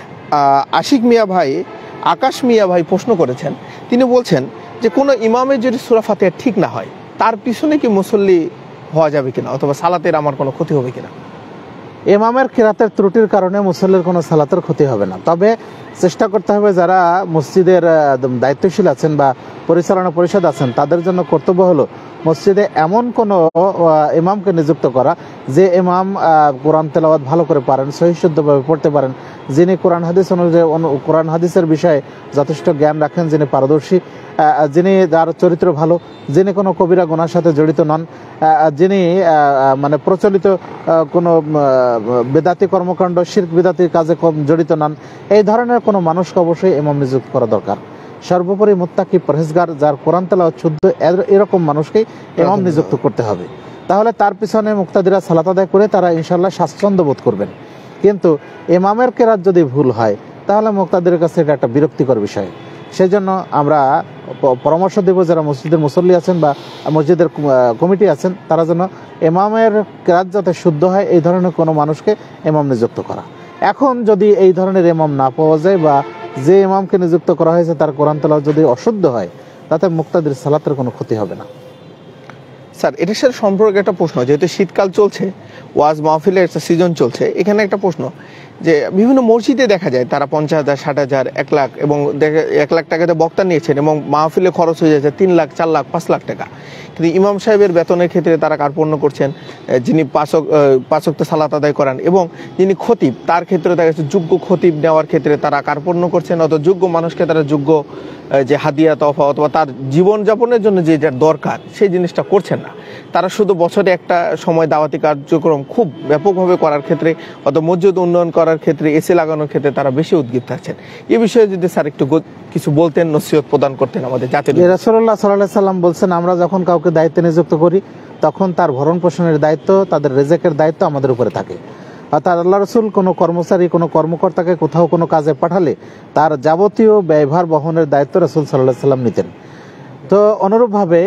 আশিক মিয়া ভাই, আকাশ মিয়া ভাই প্রশ্ন করেছেন, তিনি বলছেন যে কোনো ইমামের যদি সূরা ফাতিহা ঠিক না হয় তার পিছনে কি মুসল্লি হওয়া যাবে কিনা, অথবা সালাতের আমার কোনো ক্ষতি হবে কিনা? ইমামের কিরাতের ত্রুটির কারণে মুসল্লির কোনো সালাতের ক্ষতি হবে না, তবে চেষ্টা করতে হবে যারা মসজিদের দায়িত্বশীল আছেন বা পরিচালনা পরিষদ আছেন তাদের জন্য কর্তব্য হলো মসজিদে এমন কোনো ইমামকে নিযুক্ত করা যে ইমাম কোরআন তেলাওয়াত ভালো করে পারেন, সহিশুদ্ধভাবে পড়তে পারেন, যিনি কোরআন হাদিস অনুযায়ী কোরআন হাদিসের বিষয়ে যথেষ্ট জ্ঞান রাখেন, যিনি পারদর্শী, যিনি যার চরিত্র ভালো, যিনি কোনো কবিরা গুনার সাথে জড়িত নন, যিনি মানে প্রচলিত কোনো বেদাতি কর্মকাণ্ড, শিরক বিদাতির কাজে জড়িত নন, এই ধরনের কোনো মানুষকে অবশ্যই ইমাম নিযুক্ত করা দরকার। সর্বোপরি মুত্তাকি পরহেজগার, যার কোরআন তেলাওয়াত শুদ্ধ, এরকম মানুষকেই ইমাম নিযুক্ত করতে হবে। তাহলে তার পিছনে মুক্তাদিরা সালাত আদায় করে তারা ইনশাল্লাহ স্বাচ্ছন্দ্য বোধ করবেন। কিন্তু ইমামের কেরাত যদি ভুল হয় তাহলে মুক্তাদির কাছে এটা একটা বিরক্তিকর বিষয়। সেই জন্য আমরা পরামর্শ দেব যারা মসজিদের মুসল্লি আছেন বা মসজিদের কমিটি আছেন, তারা যেন ইমামের কেরাত যাতে শুদ্ধ হয় এই ধরনের কোনো মানুষকে ইমাম নিযুক্ত করা। এখন যদি এই ধরনের ইমাম না পাওয়া যায় বা যে ইমামকে নিযুক্ত করা হয়েছে তার কোরআন তেলাওয়াত যদি অশুদ্ধ হয় তাতে মুক্তাদির সালাতের কোনো ক্ষতি হবে না। স্যার এটার সাথে সম্পর্কে একটা প্রশ্ন, যেহেতু শীতকাল চলছে, ওয়াজ মাহফিলের একটা সিজন চলছে, এখানে একটা প্রশ্ন যে বিভিন্ন মসজিদে দেখা যায় তারা পঞ্চাশ হাজার ষাট হাজার এক লাখ এবং এক লাখ টাকাতে বক্তা নিয়েছেন এবং মাহফিলে খরচ হয়ে যাচ্ছে তিন লাখ চার লাখ পাঁচ লাখ টাকা, কিন্তু ইমাম সাহেবের বেতনের ক্ষেত্রে তারা কার্পণ্য করছেন। যিনি পাঁচক পাঁচক্ত সালাত আদায় করান এবং যিনি খতিব তার ক্ষেত্রে দেখা যাচ্ছে যোগ্য খতিব নেওয়ার ক্ষেত্রে তারা কার্পণ্য করছেন, অত যোগ্য মানুষকে তারা যোগ্য যে হাদিয়া তহফা অথবা তার জীবনযাপনের জন্য যে যা দরকার সেই জিনিসটা করছেন না। তারা শুধু বছরে একটা সময় দাওয়াতি কার্যক্রম খুব ব্যাপকভাবে করার ক্ষেত্রে অথবা মসজিদ উন্নয়ন করার ক্ষেত্রে এসি লাগানোর ক্ষেত্রে তারা বেশি উদ্গ্রীব থাকছেন। এ বিষয়ে যদি স্যার একটু কিছু বলতেন, নসিহত প্রদান করতেন আমাদের জাতির। রাসূলুল্লাহ সাল্লাল্লাহু আলাইহি সাল্লাম বলছেন, আমরা যখন কাউকে দায়িত্বে নিযুক্ত করি তখন তার ভরণ পোষণের দায়িত্ব, তাদের রেজেকের দায়িত্ব আমাদের উপরে থাকে। অর্থাৎ আল্লাহ রসুল কোনো কর্মচারী কোনো কর্মকর্তাকে কোথাও কোনো কাজে পাঠালে তার যাবতীয় ব্যয়ভার বহনের দায়িত্ব রাসূল সাল্লাল্লাহু আলাইহি সাল্লাম নিতেন। তো অনুরূপভাবে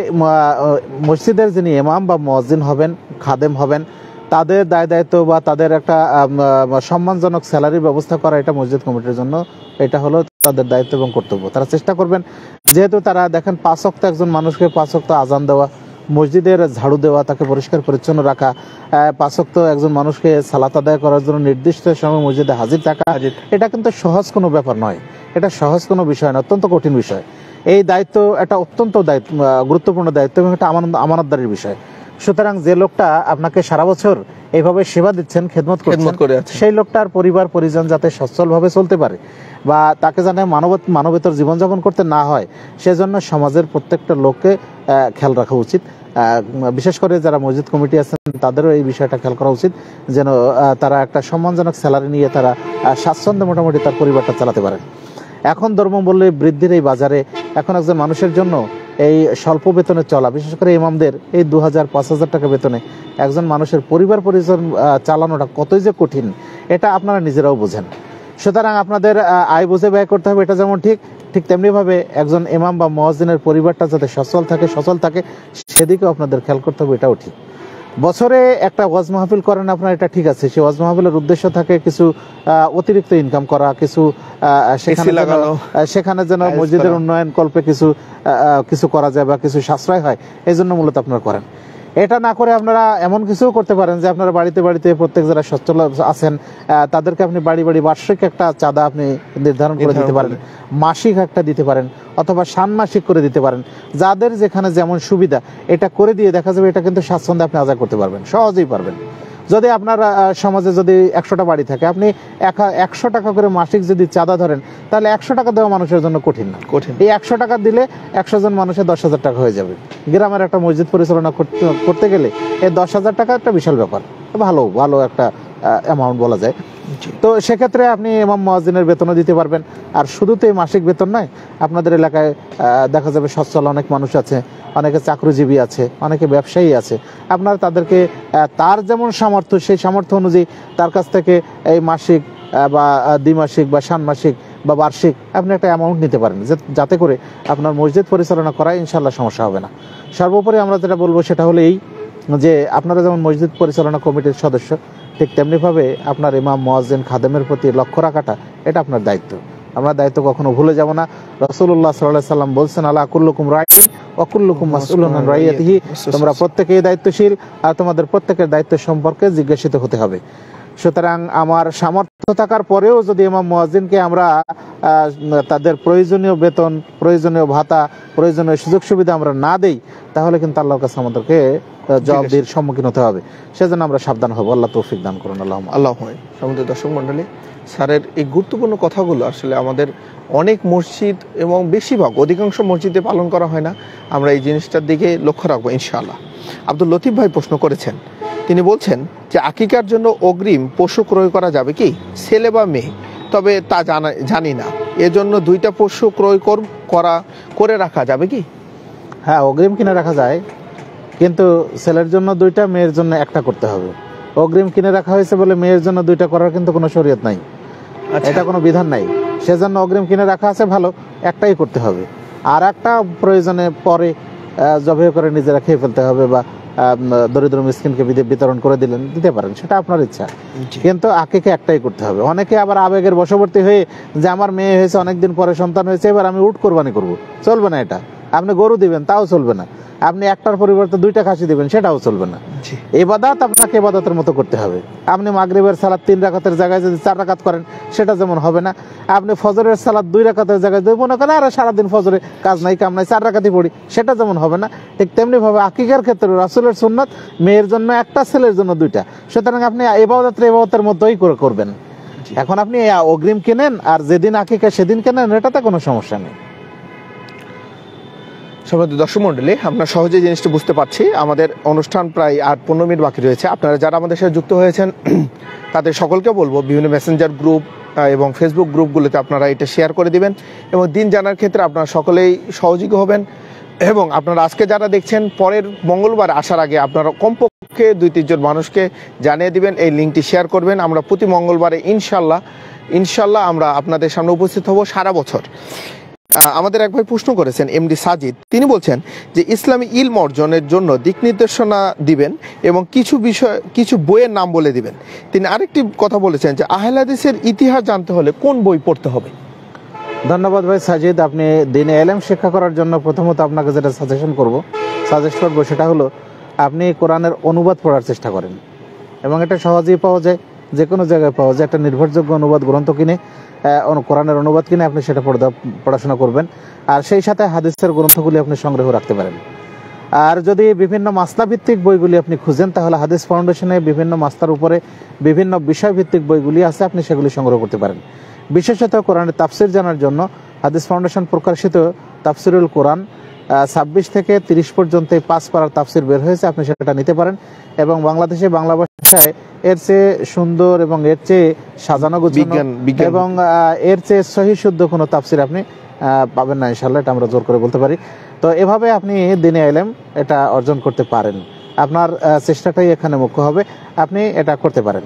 মসজিদের যিনি ইমাম বা মুয়াজ্জিন হবেন, খাদেম হবেন, তাদের দায় দায়িত্ব বা তাদের একটা সম্মানজনক স্যালারির ব্যবস্থা করা এটা মসজিদ কমিটির জন্য এটা হলো তাদের দায়িত্ব এবং কর্তব্য। তারা চেষ্টা করবেন, যেহেতু তারা দেখেন পাঁচ ওয়াক্ত একজন মানুষকে পাঁচ ওয়াক্ত আজান দেওয়া, মসজিদের ঝাড়ু দেওয়া, তাকে পরিষ্কার পরিচ্ছন্ন রাখা, পাঁচ ওয়াক্ত একজন মানুষকে সালাত আদায় করার জন্য নির্দিষ্ট সময় মসজিদে হাজির থাকা, এটা কিন্তু সহজ কোনো ব্যাপার নয়, এটা সহজ কোনো বিষয় না, অত্যন্ত কঠিন বিষয়। এই দায়িত্ব একটা অত্যন্ত দায়িত্ব গুরুত্বপূর্ণ দায়িত্ব এবং একটা আমানতদারির বিষয়। সুতরাং যে লোকটা আপনাকে সারা বছর এইভাবে সেবা দিচ্ছেন, খেদমত করছেন, সেই লোকটার পরিবার পরিজন যাতে সচ্ছলভাবে চলতে পারে বা তাকে যেন মানব মানবেতর জীবনযাপন করতে না হয়, সেজন্য সমাজের প্রত্যেকটা লোককে খেয়াল রাখা উচিত। বিশেষ করে যারা মসজিদ কমিটি আছেন তাদেরও এই বিষয়টা খেয়াল করা উচিত যেন তারা একটা সম্মানজনক স্যালারি নিয়ে তারা স্বাচ্ছন্দ্যে মোটামুটি তার পরিবারটা চালাতে পারেন। এখন ধর্মমূল্যে বৃদ্ধির এই বাজারে এখন একজন মানুষের জন্য এই স্বল্প বেতনে চলা, বিশেষ করে ইমামদের এই দু হাজার পাঁচ হাজার টাকা বেতনে একজন মানুষের পরিবার পরিজন চালানোটা কতই যে কঠিন এটা আপনারা নিজেরাও বোঝেন। সুতরাং আপনাদের আয় বুঝে ব্যয় করতে হবে, এটা যেমন ঠিক ঠিক তেমনিভাবে একজন ইমাম বা মুয়াজ্জিনের পরিবারটা যাতে সচল থাকে সচল থাকে সেদিকেও আপনাদের খেয়াল করতে হবে, এটাও ঠিক। বছরে একটা ওয়াজ মাহফিল করেন আপনার, এটা ঠিক আছে, সেই ওয়াজ মাহফিলের উদ্দেশ্য থাকে কিছু অতিরিক্ত ইনকাম করা, কিছু সেখানে সেখানে যেন মসজিদের উন্নয়ন কল্পে কিছু কিছু করা যায় বা কিছু সাশ্রয় হয়, এই জন্য মূলত আপনারা করেন। এটা না করে আপনারা এমন কিছু করতে পারেন যে আপনারা বাড়িতে বাড়িতে প্রত্যেক যারা সচ্ছল আছেন তাদেরকে আপনি বাড়ি বাড়ি বার্ষিক একটা চাঁদা আপনি নির্ধারণ করে দিতে পারেন, মাসিক একটা দিতে পারেন অথবা ষান্মাসিক করে দিতে পারেন, যাদের যেখানে যেমন সুবিধা এটা করে দিয়ে দেখা যাবে এটা কিন্তু স্বাচ্ছন্দ্যে আপনি আদায় করতে পারবেন, সহজেই পারবেন। যদি আপনার সমাজে যদি একশোটা বাড়ি থাকে, আপনি একশো টাকা করে মাসিক যদি চাঁদা ধরেন তাহলে একশো টাকা দেওয়া মানুষের জন্য কঠিন না। কঠিন এই একশো টাকা দিলে একশো জন মানুষের দশ হাজার টাকা হয়ে যাবে। গ্রামের একটা মসজিদ পরিচালনা করতে গেলে এই দশ হাজার টাকা একটা বিশাল ব্যাপার, ভালো ভালো একটা অ্যামাউন্ট বলা যায়। তো সেক্ষেত্রে আপনি ইমাম মুয়াজ্জিনের বেতনও দিতে পারবেন। আর শুধু তো এই মাসিক বেতন নয়, আপনাদের এলাকায় দেখা যাবে সচ্ছল অনেক মানুষ আছে, অনেকে চাকরিজীবী আছে, অনেকে ব্যবসায়ী আছে, আপনারা তাদেরকে তার যেমন সামর্থ্য সেই সামর্থ্য অনুযায়ী তার কাছ থেকে এই মাসিক বা দ্বিমাসিক বা ষান্মাসিক বা বার্ষিক আপনি একটা অ্যামাউন্ট নিতে পারেন, যাতে করে আপনার মসজিদ পরিচালনা করায় ইনশাল্লাহ সমস্যা হবে না। সর্বোপরি আমরা যেটা বলবো সেটা হলো এই যে আপনারা যেমন মসজিদ পরিচালনা কমিটির সদস্য, ঠিক তেমনিভাবে আপনার ইমাম মুয়াজ্জিন খাদেমের প্রতি লক্ষ্য রাখাটা এটা আপনার দায়িত্ব। আমরা দায়িত্ব কখনো ভুলে যাব না। রাসূলুল্লাহ সাল্লাল্লাহু আলাইহি সাল্লাম বলছেন, আলা কুল্লুকুম রাইন ওয়া কুল্লুকুম মাসউলুন আন রাইয়াতিহি, তোমরা প্রত্যেকেই দায়িত্বশীল আর তোমাদের প্রত্যেকের দায়িত্ব সম্পর্কে জিজ্ঞাসিত হতে হবে। সুতরাং আমার সামর্থ্য থাকার পরেও যদি ইমাম মুয়াজ্জিনকে আমরা তাদের প্রয়োজনীয় বেতন, প্রয়োজনীয় ভাতা, প্রয়োজনীয় সুযোগ সুবিধা আমরা না দেই তাহলে কিন্তু আল্লাহর কাছে আমাদেরকে জবাবদিহির সম্মুখীন হতে হবে। সেজন্য আমরা সাবধান হব। আল্লাহ তৌফিক দান করুন। আল্লাহ আল্লাহ সম্মানিত দর্শক মণ্ডলী, স্যারের এই গুরুত্বপূর্ণ কথাগুলো আসলে আমাদের অনেক মসজিদ এবং বেশিরভাগ অধিকাংশ মসজিদে পালন করা হয় না। আমরা এই জিনিসটার দিকে লক্ষ্য রাখবো ইনশাআল্লাহ। আব্দুল লতিফ ভাই প্রশ্ন করেছেন, তিনি বলছেন যে আকিকার জন্য অগ্রিম পশু ক্রয় করা যাবে কি, ছেলে বা মেয়ে? তবে তা জানা জানি না, এজন্য দুইটা পশু ক্রয় করা করে রাখা যাবে কি? হ্যাঁ, অগ্রিম কিনে রাখা যায়। কিন্তু ছেলের জন্য দুইটা, মেয়ের জন্য একটা করতে হবে। অগ্রিম কিনে রাখা হয়েছে বলে মেয়ের জন্য দুইটা করার কিন্তু কোনো শরীয়ত নাই, এটা কোনো বিধান নাই। সেজন্য অগ্রিম কিনে রাখা আছে, ভালো, একটাই করতে হবে। আর একটা প্রয়োজনে পরে জবে করে নিজেরা খেয়ে ফেলতে হবে বা দরিদ্র মিসকিনকে বিতরণ করে দিলেন, দিতে পারেন, সেটা আপনার ইচ্ছা। কিন্তু আকিকা একটাই করতে হবে। অনেকে আবার আবেগের বশবর্তী হয়ে যে আমার মেয়ে হয়েছে, অনেকদিন পরে সন্তান হয়েছে, এবার আমি উট কোরবানি করব, চলবে না। এটা আপনি গরু দিবেন, তাও চলবে না। আপনি একটার পরিবর্তে দুইটা খাসি দিবেন, সেটাও চলবে না। ইবাদত আপনাকে ইবাদতের মতো করতে হবে। আপনি মাগরিবের সালাত তিন রাকাতের জায়গায় যদি চার রাকাত করেন, সেটা যেমন হবে না। আপনি ফজরের সালাত দুই রাকাতের জায়গায় যদি মনে করেন আর সারাদিন ফজরে কাজ নাই কাম নাই চার রাকাতই পড়ি, সেটা যেমন হবে না। ঠিক তেমনি ভাবে আকিকার ক্ষেত্রে রাসূলের সুন্নাত মেয়ের জন্য একটা, ছেলের জন্য দুইটা। সুতরাং আপনি ইবাদত ইবাদতের মতোই করে করবেন। এখন আপনি অগ্রিম কেনেন আর যেদিন আকিকা সেদিন কেনেন, এটাতে কোনো সমস্যা নেই। সম্মানিত দর্শক মণ্ডলী, আমরা সহজে জিনিসটা বুঝতে পারছি। আমাদের অনুষ্ঠান প্রায় আর পনেরো মিনিট বাকি রয়েছে। আপনারা যারা আমাদের সাথে যুক্ত হয়েছেন তাদের সকলকে বলবো বিভিন্ন মেসেঞ্জার গ্রুপ এবং ফেসবুক গ্রুপগুলোতে আপনারা এটা শেয়ার করে দিবেন এবং দিন জানার ক্ষেত্রে আপনারা সকলেই সহযোগী হবেন। এবং আপনারা আজকে যারা দেখছেন, পরের মঙ্গলবার আসার আগে আপনারা কমপক্ষে দুই তিনজন মানুষকে জানিয়ে দিবেন, এই লিঙ্কটি শেয়ার করবেন। আমরা প্রতি মঙ্গলবারে ইনশাল্লাহ ইনশাল্লাহ আমরা আপনাদের সামনে উপস্থিত হব সারা বছর। আমাদের এক ভাই প্রশ্ন করেছেন, এমডি সাজিদ, তিনি বলছেন যে ইসলামী ইলম অর্জনের জন্য দিক নির্দেশনা দিবেন এবং কিছু বিষয় কিছু বইয়ের নাম বলে দিবেন। তিনি আরেকটি কথা বলেছেন যে আহলে হাদিসের ইতিহাস জানতে হলে কোন বই পড়তে হবে? ধন্যবাদ ভাই সাজিদ। আপনি দিনে ইলম শিক্ষা করার জন্য প্রথমত আপনাকে যেটা সাজেশন করব সাজেস্ট করবো সেটা হলো আপনি কোরআনের অনুবাদ পড়ার চেষ্টা করেন, এবং এটা সহজেই পাওয়া যায়, যে কোনো জায়গায় পাওয়া যায়। একটা নির্ভরযোগ্য অনুবাদ গ্রন্থ কিনে, কোরআনের অনুবাদ কিনে আপনি সেটা পড়াশোনা করবেন। আর সেই সাথে হাদিসের গ্রন্থগুলি আপনি সংগ্রহ রাখতে পারেন। আর যদি বিভিন্ন মাসলা ভিত্তিক বইগুলি আপনি খুঁজেন, তাহলে হাদিস ফাউন্ডেশনে বিভিন্ন মাসলার উপরে বিভিন্ন বিষয়ভিত্তিক বইগুলি আছে, আপনি সেগুলি সংগ্রহ করতে পারেন। বিশেষত কোরআনের তাফসির জানার জন্য হাদিস ফাউন্ডেশন প্রকাশিত তাফসিরুল কোরআন ছাব্বিশ থেকে তিরিশ পর্যন্ত এই পাঁচ পারার তাফসির বের হয়েছে, আপনি সেটা নিতে পারেন। এবং বাংলাদেশে বাংলা ভাষায় এর চেয়ে সুন্দর এবং এর চেয়ে সাজানো গোছানো এবং এর চেয়ে সহি শুদ্ধ কোনো তাফসির আপনি পাবেন না ইনশাআল্লাহ, এটা আমরা জোর করে বলতে পারি। তো এভাবে আপনি দিনে ইলম এটা অর্জন করতে পারেন। আপনার চেষ্টাটাই এখানে মুখ্য হবে, আপনি এটা করতে পারেন।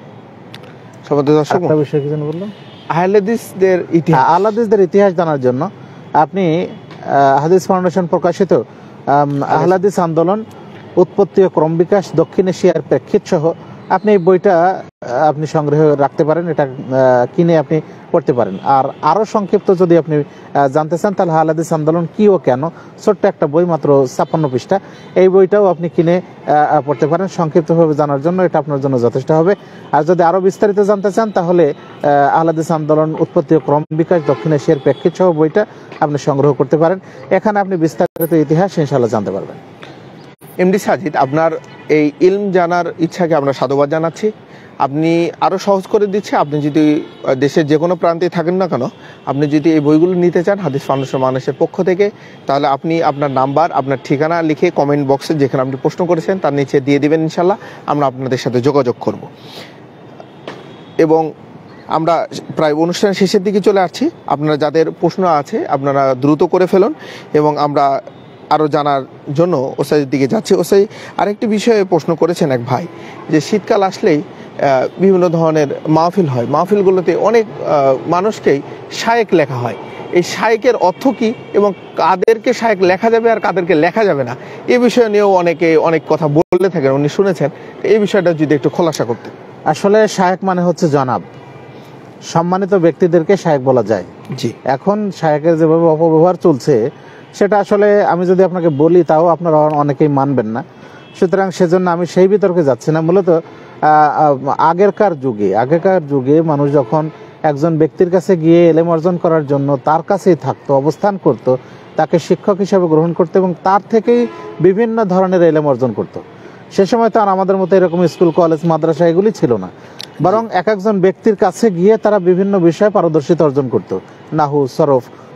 একটা বিষয় কি যেন বললো, আহলে হাদিসদের ইতিহাস। আহলে হাদিসদের ইতিহাস জানার জন্য আপনি হাদিস ফাউন্ডেশন প্রকাশিত আহলে হাদিস আন্দোলন, উৎপত্তি ও ক্রম বিকাশ, দক্ষিণ এশিয়ার প্রেক্ষিত সহ আপনি এই বইটা আপনি সংগ্রহ রাখতে পারেন, এটা কিনে আপনি পড়তে পারেন। আর আরও সংক্ষিপ্ত যদি আপনি জানতে চান, তাহলে আহলে হাদিস আন্দোলন কি ও কেন, ছোট্ট একটা বই, মাত্র ছাপ্পান্ন পৃষ্ঠা, এই বইটাও আপনি কিনে পড়তে পারেন সংক্ষিপ্তভাবে জানার জন্য, এটা আপনার জন্য যথেষ্ট হবে। আর যদি আরও বিস্তারিত জানতে চান, তাহলে আহলে হাদিস আন্দোলন, উৎপত্তি ও ক্রম বিকাশ, দক্ষিণ এশিয়ার প্রেক্ষিত সহ বইটা আপনি সংগ্রহ করতে পারেন। এখানে আপনি বিস্তারিত ইতিহাস ইনশাআল্লাহ জানতে পারবেন। এমডি সাজিদ, আপনার এই ইলম জানার ইচ্ছাকে আমরা সাধুবাদ জানাচ্ছি। আপনি আরও সহজ করে দিচ্ছে। আপনি যদি দেশের যে কোনো প্রান্তে থাকেন না কেন, আপনি যদি এই বইগুলো নিতে চান হাদিস ফাউন্ডেশন মানুষের পক্ষ থেকে, তাহলে আপনি আপনার নাম্বার, আপনার ঠিকানা লিখে কমেন্ট বক্সে যেখানে আপনি প্রশ্ন করেছেন তার নিচে দিয়ে দিবেন। ইনশাল্লাহ আমরা আপনাদের সাথে যোগাযোগ করব। এবং আমরা প্রায় অনুষ্ঠানের শেষের দিকে চলে আসছি। আপনারা যাদের প্রশ্ন আছে আপনারা দ্রুত করে ফেলুন এবং আমরা আরও জানার জন্য ওসাইয়ের দিকে যাচ্ছি। ওসাই, আরেকটি বিষয়ে প্রশ্ন করেছেন এক ভাই, যে শীতকাল আসলেই বিভিন্ন ধরনের মাহফিল হয়, মাহফিলগুলোতে অনেক মানুষকেই শায়েক লেখা হয়। এই শায়েকের অর্থ কী এবং কাদেরকে শায়েক লেখা যাবে আর কাদেরকে লেখা যাবে না, এই বিষয় নিয়েও অনেকে অনেক কথা বলে থাকেন, উনি শুনেছেন। এই বিষয়টা যদি একটু খোলাসা করতেন। আসলে শায়েক মানে হচ্ছে জনাব, সম্মানিত ব্যক্তিদেরকে শায়েক বলা যায়। জি। এখন শায়েকের যেভাবে অপব্যবহার চলছে, সেটা আসলে আমি যদি আপনাকে বলি তাও আপনারা অনেকেই মানবেন না। সুতরাং সেজন্য আমি সেই বিতর্কে যাচ্ছি না। মূলত আগেরকার যুগে আগেকার যুগে মানুষ যখন একজন ব্যক্তির কাছে গিয়ে এলেম অর্জন করার জন্য তার কাছেই থাকতো, অবস্থান করত, তাকে শিক্ষক হিসেবে গ্রহণ করতো এবং তার থেকেই বিভিন্ন ধরনের এলেম অর্জন করত। সে সময় তো আর আমাদের মতো এরকম স্কুল, কলেজ, মাদ্রাসা এগুলি ছিল না। বরং এক একজন ব্যক্তির কাছে গিয়ে তারা বিভিন্ন বিষয়ে পারদর্শিতা অর্জন করত। নাহু, সরফ,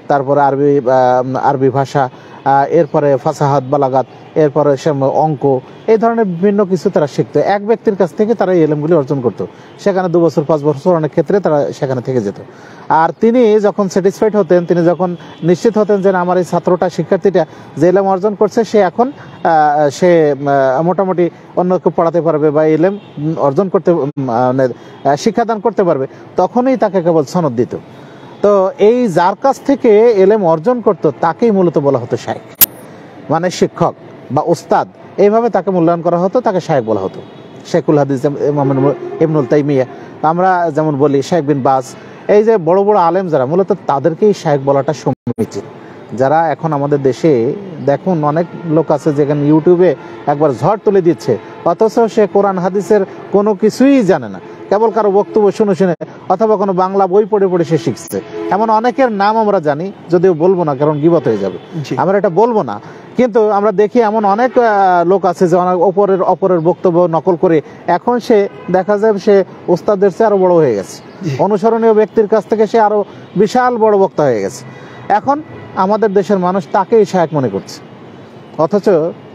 তারপরে আরবি আরবি ভাষা, এরপরে ফাসাহাত বালাগাত, এরপরে সে অঙ্ক, এই ধরনের বিভিন্ন কিছু তারা শিখতো। এক ব্যক্তির কাছ থেকে তারা এই এলেমগুলি অর্জন করতো। সেখানে দু বছর পাঁচ বছর অনেক ক্ষেত্রে তারা সেখানে থেকে যেত। আর তিনি যখন স্যাটিসফাইড হতেন, তিনি যখন নিশ্চিত হতেন যে আমার এই ছাত্রটা, শিক্ষার্থীটা যে এলেম অর্জন করছে সে এখন সে মোটামুটি অন্যকে পড়াতে পারবে বা এলেম অর্জন করতে, মানে শিক্ষাদান করতে পারবে, তখনই তাকে কেবল সনদ দিত। তো এই যার কাছ থেকে এলেম অর্জন করত তাকেই মূলত বলা হতো শায়েখ, মানে শিক্ষক বা উস্তাদ, এইভাবে তাকে মূল্যায়ন করা হতো, তাকে শায়েখ বলা হতো। শেখুল হাদিস ইবনুল তাইমিয়া, আমরা যেমন বলি শেখ বিন বাজ, এই যে বড় বড় আলেম যারা, মূলত তাদেরকেই শায়েখ বলাটা সমীচীন। যারা এখন আমাদের দেশে দেখুন অনেক লোক আছে যেখানে ইউটিউবে একবার ঝড় তুলে দিচ্ছে, অথচ সে কোরআন হাদিসের কোনো কিছুই জানে না, কেবল কারো বক্তব্য শুনে শুনে অথবা কোনো বাংলা বই পড়ে পড়ে সে শিখছে। এমন অনেকের নাম আমরা জানি, যদিও বলবো না কারণ গীবত হয়ে যাবে, আমরা এটা বলবো না। কিন্তু আমরা দেখি এমন অনেক লোক আছে যে অনেক অপরের অপরের বক্তব্য নকল করে এখন সে দেখা যায় সে ওস্তাদের চেয়ে আরো বড় হয়ে গেছে, অনুসরণীয় ব্যক্তির কাছ থেকে সে আরো বিশাল বড় বক্তা হয়ে গেছে। এখন আমাদের দেশের মানুষ তাকেই শায়েখ মনে করছে, অথচ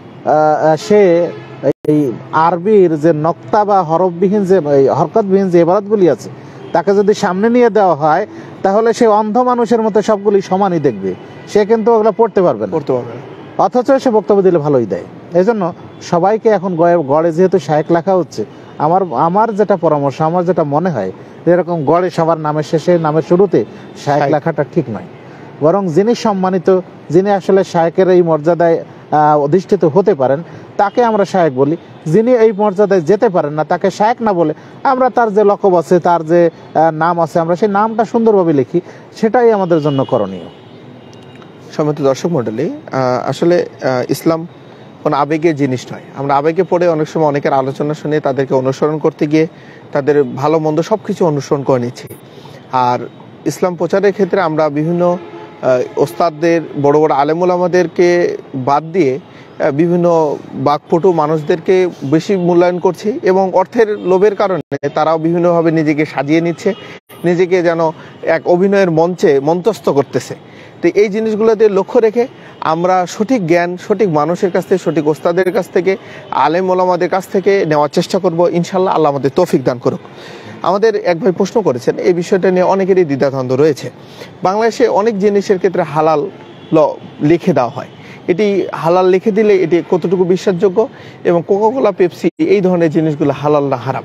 সে এই আরবির যে নক্তা বা হরফবিহীন যে হরকতবিহীন যে ইবারতগুলি আছে তাকে যদি সামনে নিয়ে দেওয়া হয় তাহলে সে অন্ধ মানুষের মতো সবগুলি সমানই দেখবে, সে কিন্তু ওগুলো পড়তে পারবে না, পড়তে পারবে না, অথচ সে বক্তব্য দিলে ভালোই দেয়। এই জন্য সবাইকে এখন গড়ে যেহেতু শায়েখ লেখা হচ্ছে, আমার আমার যেটা পরামর্শ, আমার যেটা মনে হয় এরকম গড়ে সবার নামের শেষে নামের শুরুতে শায়েখ লেখাটা ঠিক নয়, বরং যিনি সম্মানিত, যিনি আসলে শায়েকের এই মর্যাদায় অধিষ্ঠিত হতে পারেন তাকে আমরা শায়েখ বলি। যিনি এই মর্যাদায় যেতে পারেন না তাকে শায়েখ না বলে আমরা তার যে লকব আছে, তার যে নাম আছে, আমরা সেই নামটা সুন্দরভাবে লিখি, সেটাই আমাদের জন্য করণীয়। সম্মানিত দর্শক মণ্ডলী, আসলে ইসলাম কোনো আবেগের জিনিস নয়। আমরা আবেগে পড়ে অনেক সময় অনেকের আলোচনা শুনে তাদেরকে অনুসরণ করতে গিয়ে তাদের ভালো মন্দ সব কিছু অনুসরণ করে নিচ্ছি। আর ইসলাম প্রচারের ক্ষেত্রে আমরা বিভিন্ন ওস্তাদদের, বড় বড় আলেমুল আমাদেরকে বাদ দিয়ে বিভিন্ন বাকপটু মানুষদেরকে বেশি মূল্যায়ন করছি, এবং অর্থের লোভের কারণে তারাও বিভিন্নভাবে নিজেকে সাজিয়ে নিচ্ছে, নিজেকে যেন এক অভিনয়ের মঞ্চে মঞ্চস্থ করতেছে। তো এই জিনিসগুলোতে লক্ষ্য রেখে আমরা সঠিক জ্ঞান সঠিক মানুষের কাছ থেকে, সঠিক ওস্তাদের কাছ থেকে, আলেম ওলামাদের কাছ থেকে নেওয়ার চেষ্টা করব, ইনশাল্লাহ আল্লাহ আমাদের তৌফিক দান করুক। আমাদের এক ভাই প্রশ্ন করেছেন, এই বিষয়টা নিয়ে অনেকেরই দ্বিধাদ্বন্দ্ব রয়েছে। বাংলাদেশে অনেক জিনিসের ক্ষেত্রে হালাল ল লিখে দেওয়া হয়, এটি হালাল লিখে দিলে এটি কতটুকু বিশ্বাসযোগ্য, এবং কোকাকোলা, পেপসি এই ধরনের জিনিসগুলো হালাল না হারাম?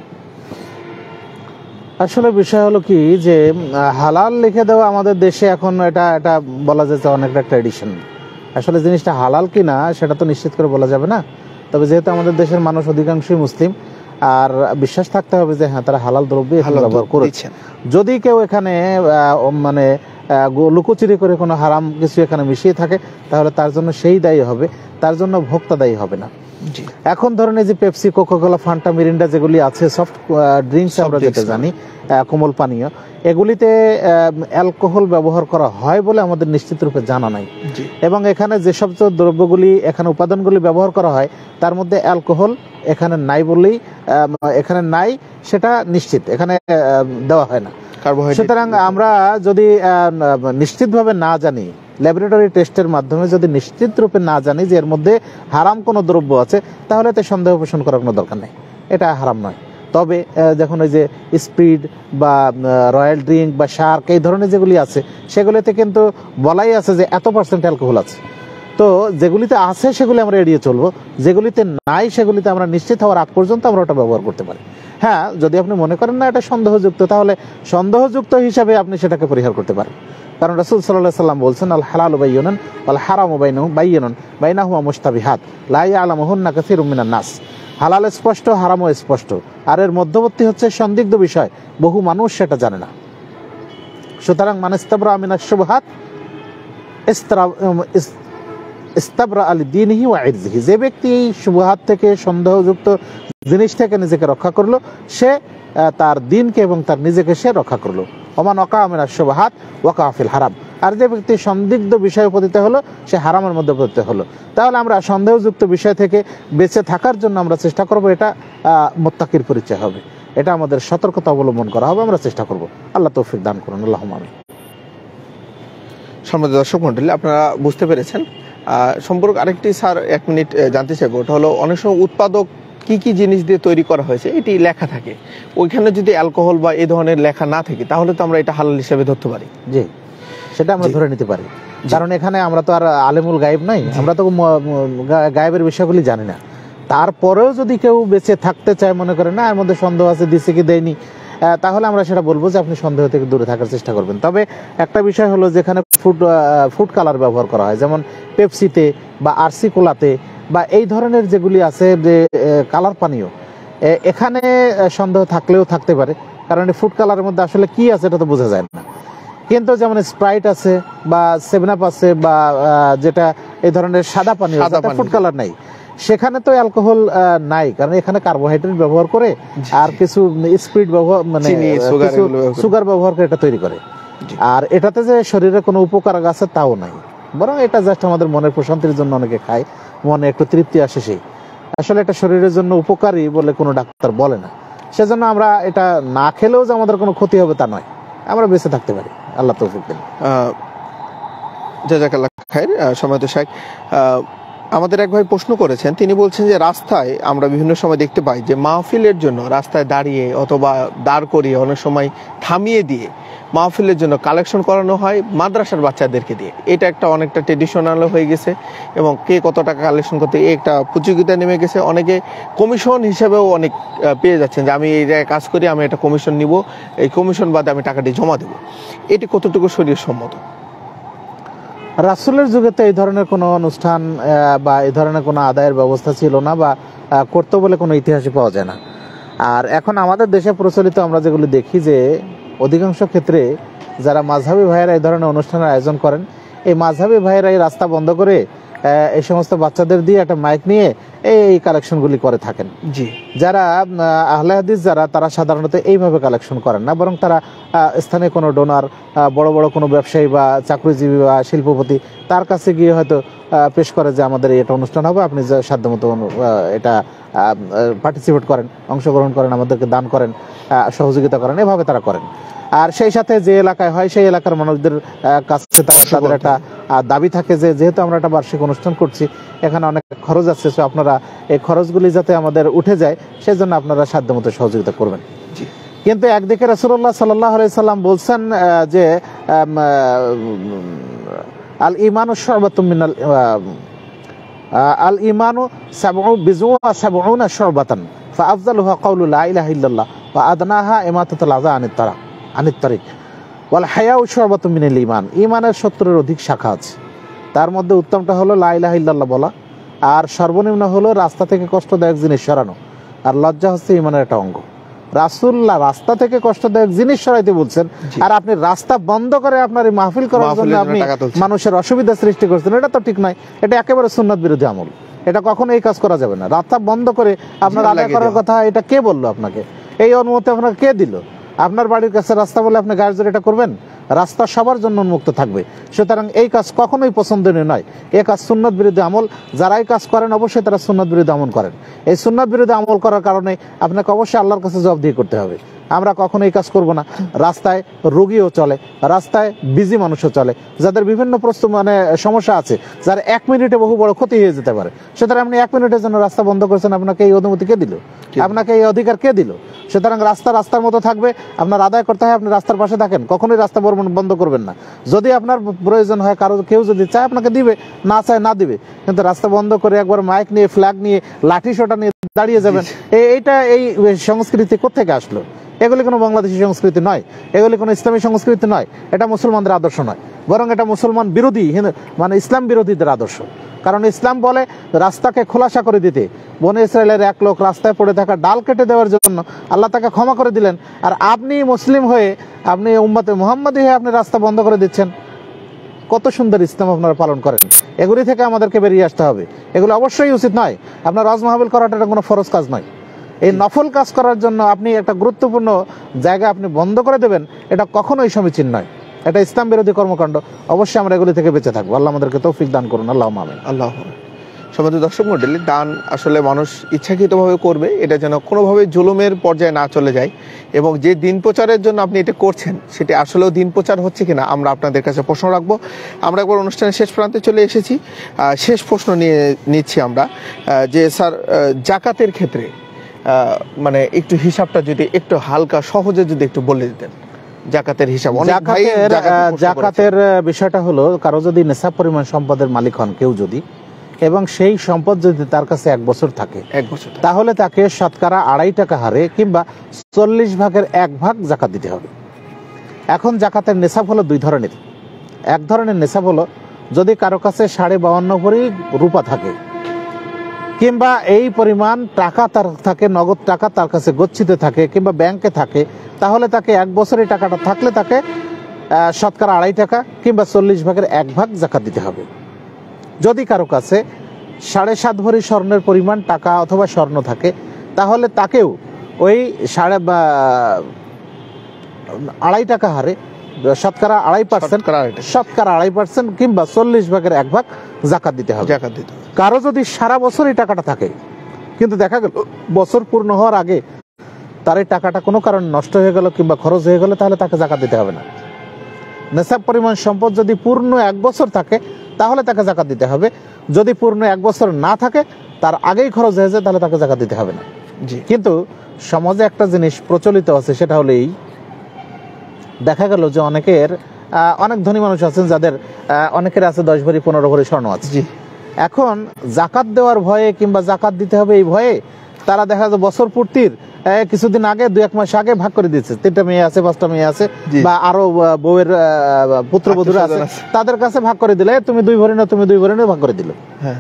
আসলে বিষয় হলো কি যে হালাল লিখে দেওয়া আমাদের দেশে এখন এটা এটা বলা যাচ্ছে অনেকটা ট্র্যাডিশন। আসলে জিনিসটা হালাল কি না সেটা তো নিশ্চিত করে বলা যাবে না। তবে যেহেতু আমাদের দেশের মানুষ অধিকাংশই মুসলিম, আর বিশ্বাস থাকতে হবে যে হ্যাঁ তারা হালাল দ্রব্য ব্যবহার করেছে। যদি কেউ এখানে মানে লুকোচুরি করে কোনো হারাম কিছু এখানে মিশিয়ে থাকে তাহলে তার জন্য সেই দায়ী হবে, তার জন্য ভোক্তা দায়ী হবে না। এখন ধরেন এই যে পেপসি, কোকাকোলা, ফান্টা, মিরিন্ডা যেগুলি আছে, সফট ড্রিঙ্কস আমরা যেটা জানি, কোমল পানীয়, এগুলিতে অ্যালকোহল ব্যবহার করা হয় বলে আমাদের নিশ্চিত রূপে জানা নাই। এবং এখানে যেসব দ্রব্যগুলি, এখানে উপাদানগুলি ব্যবহার করা হয় তার মধ্যে অ্যালকোহল এখানে নাই বলেই, এখানে নাই সেটা নিশ্চিত, এখানে দেওয়া হয় না। সুতরাং আমরা যদি নিশ্চিতভাবে না জানি, ল্যাবরেটরি টেস্টের মাধ্যমে যদি নিশ্চিত রূপে না জানি যে এর মধ্যে হারাম কোনো দ্রব্য আছে, তাহলে এতে সন্দেহ পোষণ করার কোনো দরকার নেই, এটা হারাম নয়। তবে যখন ওই যে স্পিড বা রয়্যাল ড্রিঙ্ক বা শার্ক এই ধরনের যেগুলি আছে সেগুলিতে কিন্তু বলাই আছে যে এত পার্সেন্ট অ্যালকোহল আছে। তো যেগুলিতে আছে সেগুলি আমরা এড়িয়ে চলবো, যেগুলিতে নাই সেগুলিতে আমরা নিশ্চিত হওয়ার আগ পর্যন্ত আমরা ওটা ব্যবহার করতে পারি। হ্যাঁ, যদি আপনি মনে করেন না এটা সন্দেহযুক্ত, তাহলে সন্দেহযুক্ত হিসাবে আপনি সেটাকে পরিহার করতে পারেন। কারণ রাসূল সাল্লাল্লাহু আলাইহি সাল্লাম বলছেন, আল হালালু বায়্যিনুন ওয়াল হারামু বাইয়িনুন বাইনাহুমা মুশতাবিহাত লা ইয়ালামুহুন্না কাসীরুম মিনান নাস। হালাল স্পষ্ট, হারামও স্পষ্ট, আর এর মধ্যবর্তী হচ্ছে সন্দিগ্ধ বিষয়, বহু মানুষ সেটা জানে না। সুতরাং মান ইস্তাবরা মিনাশ শুবহাত ইস্তাবরা আলি দীনিহি ওয়া ইরজিহি, যে ব্যক্তি এই শুবহাত থেকে, সন্দেহযুক্ত জিনিস থেকে নিজেকে রক্ষা করলো, সে তার দিনকে এবং তার নিজেকে সে রক্ষা করলো। ওমান ওয়াকা মিনাশ শুবহাত ওয়াকা ফিল হারাম, আর যে ব্যক্তি সন্দিগ্ধ বিষয়ে পতিত হলো সে হারামের মধ্যে পতিত হলো। তাহলে আমরা সন্দেহযুক্ত বিষয় থেকে বেঁচে থাকার জন্য আমরা চেষ্টা করব, এটা মুত্তাকির পরিচয় হবে, এটা আমাদের সতর্কতা অবলম্বন করা হবে, আমরা চেষ্টা করব। আল্লাহ তৌফিক দান করুন, আল্লাহুম্মা আমিন। সম্মানিত দর্শক মণ্ডলী, আপনারা বুঝতে পেরেছেন। সম্পর্ক আরেকটি স্যার এক মিনিট জানতে চাইবো, ওটা হলো অনেক সময় উৎপাদক কি কি জিনিস দিয়ে তৈরি করা হয়েছে এটি লেখা থাকে, ওইখানে যদি অ্যালকোহল বা এই ধরনের লেখা না থাকে তাহলে তো আমরা এটা হালাল হিসেবে ধরতে পারি। জি, সেটা আমরা ধরে নিতে পারি, কারণ এখানে আমরা তো আর আলেমুল গায়েব নাই, আমরা তো গায়েবের বিষয়গুলি জানি না। তারপরেও যদি কেউ বেঁচে থাকতে চায়, মনে করে না এর মধ্যে সন্দেহ আছে, দিছে কি দেয়নি, তাহলে আমরা সেটা বলবো যে আপনি সন্দেহ থেকে দূরে থাকার চেষ্টা করবেন। তবে একটা বিষয় হলো, যেখানে ফুড ফুড কালার ব্যবহার করা হয়, যেমন পেপসিতে বা আরসি কোলাতে বা এই ধরনের যেগুলি আছে যে কালার পানীয়, এখানে সন্দেহ থাকলেও থাকতে পারে, কারণ ফুড কালারের মধ্যে আসলে কি আছে এটা তো বোঝা যায় না। কিন্তু যেমন স্প্রাইট আছে বা সেভেন আপ আছে বা যেটা এই ধরনের সাদা পানীয়, ফুড কালার নাই, সেখানে তো অ্যালকোহল নাই, কারণ এখানে কার্বোহাইড্রেট ব্যবহার করে আর কিছু স্পিরিট ব্যবহার, মানে সুগার ব্যবহার করে এটা তৈরি করে। আর এটাতে যে শরীরে কোনো উপকার আছে তাও নাই, বরং এটা জাস্ট আমাদের মনের প্রশান্তির জন্য অনেকে খায়, মনে একটু তৃপ্তি আসে, সেই আসলে এটা শরীরের জন্য উপকারী বলে কোনো ডাক্তার বলে না। সেজন্য আমরা এটা না খেলেও যে আমাদের কোনো ক্ষতি হবে তা নয়, আমরা বেঁচে থাকতে পারি। আল্লাহ তৌফিক দেন। জাযাকাল্লাহ খাইর। সম্মানিত শাইখ, আমাদের এক ভাই প্রশ্ন করেছেন, তিনি বলছেন যে রাস্তায় আমরা বিভিন্ন সময় দেখতে পাই যে মাহফিলের জন্য রাস্তায় দাঁড়িয়ে অথবা দাঁড় করিয়ে, অনেক সময় থামিয়ে দিয়ে মাহফিলের জন্য কালেকশন করানো হয় মাদ্রাসার বাচ্চাদেরকে দিয়ে। এটা একটা অনেকটা ট্রেডিশনাল হয়ে গেছে এবং কে কত টাকা কালেকশন করতে একটা প্রতিযোগিতা নেমে গেছে। অনেকে কমিশন হিসেবেও অনেক পেয়ে যাচ্ছেন যে আমি এই জায়গায় কাজ করি, আমি একটা কমিশন নিব, এই কমিশন বাদে আমি টাকাটি জমা দেব। এটি কতটুকু শরীর সম্মত? রাসূলের যুগে তো এই ধরনের কোনো অনুষ্ঠান বা এই ধরনের কোনো আদায়ের ব্যবস্থা ছিল না, বা করতে বলে কোনো ইতিহাসে পাওয়া যায় না। আর এখন আমাদের দেশে প্রচলিত আমরা যেগুলি দেখি, যে অধিকাংশ ক্ষেত্রে যারা মাযহাবী ভাইয়েরা এই ধরনের অনুষ্ঠানের আয়োজন করেন, এই মাযহাবী ভাইয়েরা এই রাস্তা বন্ধ করে এই সমস্ত বাচ্চাদের দিয়ে একটা মাইক নিয়ে এই কালেকশনগুলি করে থাকেন। জি, যারা আহলে হাদিস যারা, তারা সাধারণত এইভাবে কালেকশন করেন না, বরং তারা স্থানীয় কোনো ডোনার, বড় বড় কোনো ব্যবসায়ী বা চাকরিজীবী বা শিল্পপতি, তার কাছে গিয়ে হয়তো পেশ করে যে আমাদের এটা অনুষ্ঠান হবে, আপনি সাধ্যমতো এটা পার্টিসিপেট করেন, অংশগ্রহণ করেন, আমাদেরকে দান করেন, সহযোগিতা করেন, এভাবে তারা করেন। আর সেই সাথে যে এলাকায় হয় সেই এলাকার মানুষদের কাছে তাদের একটা দাবি থাকে যে যেহেতু আমরা একটা বার্ষিক অনুষ্ঠান করছি, এখানে অনেক খরচ আছে, তো আপনারা এই খরচগুলি যাতে আমাদের উঠে যায় সেজন্য আপনারা সাধ্যমতো সহযোগিতা করবেন। কিন্তু একদিকে রাসূলুল্লাহ সাল্লাল্লাহু আলাইহি সাল্লাম বলছেন যে আল ঈমানু শু'বাতুম মিনাল আল ঈমানু সাবউ বিজুআ সাবউনা শু'বাতান ফাআফযালুহা কাউলু লা ইলাহা ইল্লাল্লাহ ওয়া আদনাহা ইমাতাতুল আযা আনিত তারা আনিত তারিক ওয়াল হায়াউ শু'বাতুম মিনাল ঈমান। ঈমানের সত্তরের অধিক শাখা আছে, তার মধ্যে উত্তমটা হলো লা ইলাহা ইল্লাল্লাহ বলা, আর সর্বনিম্ন হলো রাস্তা থেকে কষ্টদায়ক জিনিস সরানো, আর লজ্জা হচ্ছে ঈমানের একটা অঙ্গ। রাসূলুল্লাহ রাস্তা থেকে কষ্টদায়ক জিনিস সরাইতে বলছেন, আর আপনি রাস্তা বন্ধ করে আপনার এই মাহফিল করার জন্য আপনি মানুষের অসুবিধা সৃষ্টি করছেন, এটা তো ঠিক নয়, এটা একেবারে সুন্নাত বিরোধী আমল। এটা কখনো এই কাজ করা যাবে না। রাস্তা বন্ধ করে আপনার আদায় করার কথা এটা কে বললো আপনাকে? এই অনুমতি আপনাকে কে দিল? আপনার বাড়ির কাছে রাস্তা বলে আপনি গায়ের জোরে এটা করবেন? রাস্তা সবার জন্য উন্মুক্ত থাকবে, সুতরাং এই কাজ কখনোই পছন্দনীয় নয়। এই কাজ সুন্নাত বিরোধী আমল। যারা এই কাজ করেন অবশ্যই তারা সুন্নাত বিরোধী আমল করেন। এই সুন্নাত বিরোধী আমল করার কারণে আপনাকে অবশ্যই আল্লাহর কাছে জবাবদিহি করতে হবে। আমরা কখনো এই কাজ করব না। রাস্তায় রোগীও চলে, রাস্তায় বিজি মানুষও চলে, যাদের বিভিন্ন প্রশ্ন মানে সমস্যা আছে, যার এক মিনিটে বহু বড় ক্ষতি হয়ে যেতে পারে। সুতরাং আপনি এক মিনিটের জন্য রাস্তা বন্ধ করেছেন, আপনাকে এই অনুমতি কে দিল? আপনাকে এই অধিকার কে দিল? সুতরাং রাস্তা রাস্তার মতো থাকবে, আপনার আদায় করতে হয়, আপনি রাস্তার পাশে থাকেন, কখনোই রাস্তা বন্ধ করবেন না। যদি আপনার প্রয়োজন হয়, কারো কেউ যদি চায় আপনাকে দিবে, না চায় না দিবে, কিন্তু রাস্তা বন্ধ করে একবার মাইক নিয়ে, ফ্ল্যাগ নিয়ে, লাঠি সোটা নিয়ে দাঁড়িয়ে যাবেন, এইটা এই সংস্কৃতি কোত্থেকে আসলো? এগুলি কোনো বাংলাদেশি সংস্কৃতি নয়, এগুলি কোনো ইসলামী সংস্কৃতি নয়, এটা মুসলমানদের আদর্শ নয়, বরং এটা মুসলমান বিরোধী, মানে ইসলাম বিরোধীদের আদর্শ। কারণ ইসলাম বলে রাস্তাকে খোলাসা করে দিতে। বনে ইসরায়েলের এক লোক রাস্তায় পড়ে থাকা ডাল কেটে দেওয়ার জন্য আল্লাহ তাকে ক্ষমা করে দিলেন, আর আপনি মুসলিম হয়ে, আপনি উম্মতে মুহাম্মাদি হয়ে আপনি রাস্তা বন্ধ করে দিচ্ছেন। কত সুন্দর ইসলাম আপনারা পালন করেন। এগুলি থেকে আমাদেরকে বেরিয়ে আসতে হবে। এগুলো অবশ্যই উচিত নয়। আপনার হজ মাহফিল করাটা এটা কোনো ফরজ কাজ নয়। এই নফল কাজ করার জন্য আপনি একটা গুরুত্বপূর্ণ জায়গা আপনি বন্ধ করে দেবেন, এটা কখনোই সমীচীন নয়। এটা ইসলাম বিরোধী কর্মকাণ্ড। অবশ্যই আমরা এগুলি থেকে বেঁচে থাকবো। আল্লাহ আমাদেরকে তৌফিক দান করুন। আল্লাহুম্মা আমিন। আল্লাহ সম্মানিত দর্শক মণ্ডলী, দান আসলে মানুষ ইচ্ছাকৃতভাবে করবে, এটা যেন কোনোভাবে জুলুমের পর্যায়ে না চলে যায়। এবং যে দিন প্রচারের জন্য আপনি এটা করছেন সেটি আসলেও দিন প্রচার হচ্ছে কিনা আমরা আপনাদের কাছে প্রশ্ন রাখবো। আমরা একবার অনুষ্ঠানের শেষ প্রান্তে চলে এসেছি। শেষ প্রশ্ন নিয়ে নিচ্ছি আমরা যে স্যার, জাকাতের ক্ষেত্রে মানে একটু হিসাবটা যদি একটু হালকা সহজে যদি একটু বলে দিতেন জাকাতের হিসাব। জাকাতের বিষয়টা হলো, কারো যদি নেশাব পরিমাণ সম্পদের মালিক হন কেউ যদি, এবং সেই সম্পদ যদি তার কাছে এক বছর থাকে এক বছর তাহলে তাকে শতকরা আড়াই টাকা হারে কিংবা চল্লিশ ভাগের এক ভাগ জাকাত দিতে হবে। এখন জাকাতের নেশাব হলো দুই ধরনের। এক ধরনের নেশাব হলো যদি কারো কাছে সাড়ে বাউন্ন ভরি রূপা থাকে কিংবা এই পরিমাণ টাকা তার থাকে, নগদ টাকা তার কাছে গচ্ছিত থাকে কিংবা ব্যাংকে থাকে, তাহলে তাকে এক বছরের টাকাটা থাকলে তাকে শতকরা আড়াই টাকা কিংবা চল্লিশ ভাগের এক ভাগ জাকাত দিতে হবে। যদি কারো কাছে সাড়ে সাত ভরি স্বর্ণের পরিমাণ টাকা অথবা স্বর্ণ থাকে তাহলে তাকেও ওই সাড়ে আড়াই টাকা হারে শতকরা আড়াই পার্সেন্ট শতকরা আড়াই পার্সেন্ট কিংবা চল্লিশ ভাগের এক ভাগ জাকাত দিতে হবে। জাকাত দিতে হবে। কারো যদি সারা বছর এই টাকাটা থাকে কিন্তু দেখা গেল বছর পূর্ণ হওয়ার আগে তার এই টাকাটা কোনো কারণে নষ্ট হয়ে গেল কিংবা খরচ হয়ে গেল, তাহলে তাকে জাকাত দিতে হবে না। নেশাব পরিমাণ সম্পদ যদি পূর্ণ এক বছর থাকে তাহলে তাকে জাকাত দিতে হবে। যদি পূর্ণ এক বছর না থাকে, তার আগেই খরচ হয়ে যায়, তাহলে তাকে জাকাত দিতে হবে না। কিন্তু সমাজে একটা জিনিস প্রচলিত আছে, সেটা হলো এই, দেখা গেল যে অনেকের অনেক ধনী মানুষ আছেন যাদের অনেকের আছে দশ ভরি পনেরো ভরি স্বর্ণ আছে। এখন জাকাত দেওয়ার ভয়ে কিংবা জাকাত দিতে হবে এই ভয়ে তারা দেখা যায় বছর পূর্তির কিছুদিন আগে দু এক মাস আগে ভাগ করে দিচ্ছে। তিনটা মেয়ে আছে, পাঁচটা মেয়ে আছে, বা আরো বউয়ের পুত্রবধূরা আছে, তাদের কাছে ভাগ করে দিলে তুমি দুই ভরি না তুমি দুই ভরি না ভাগ করে দিল।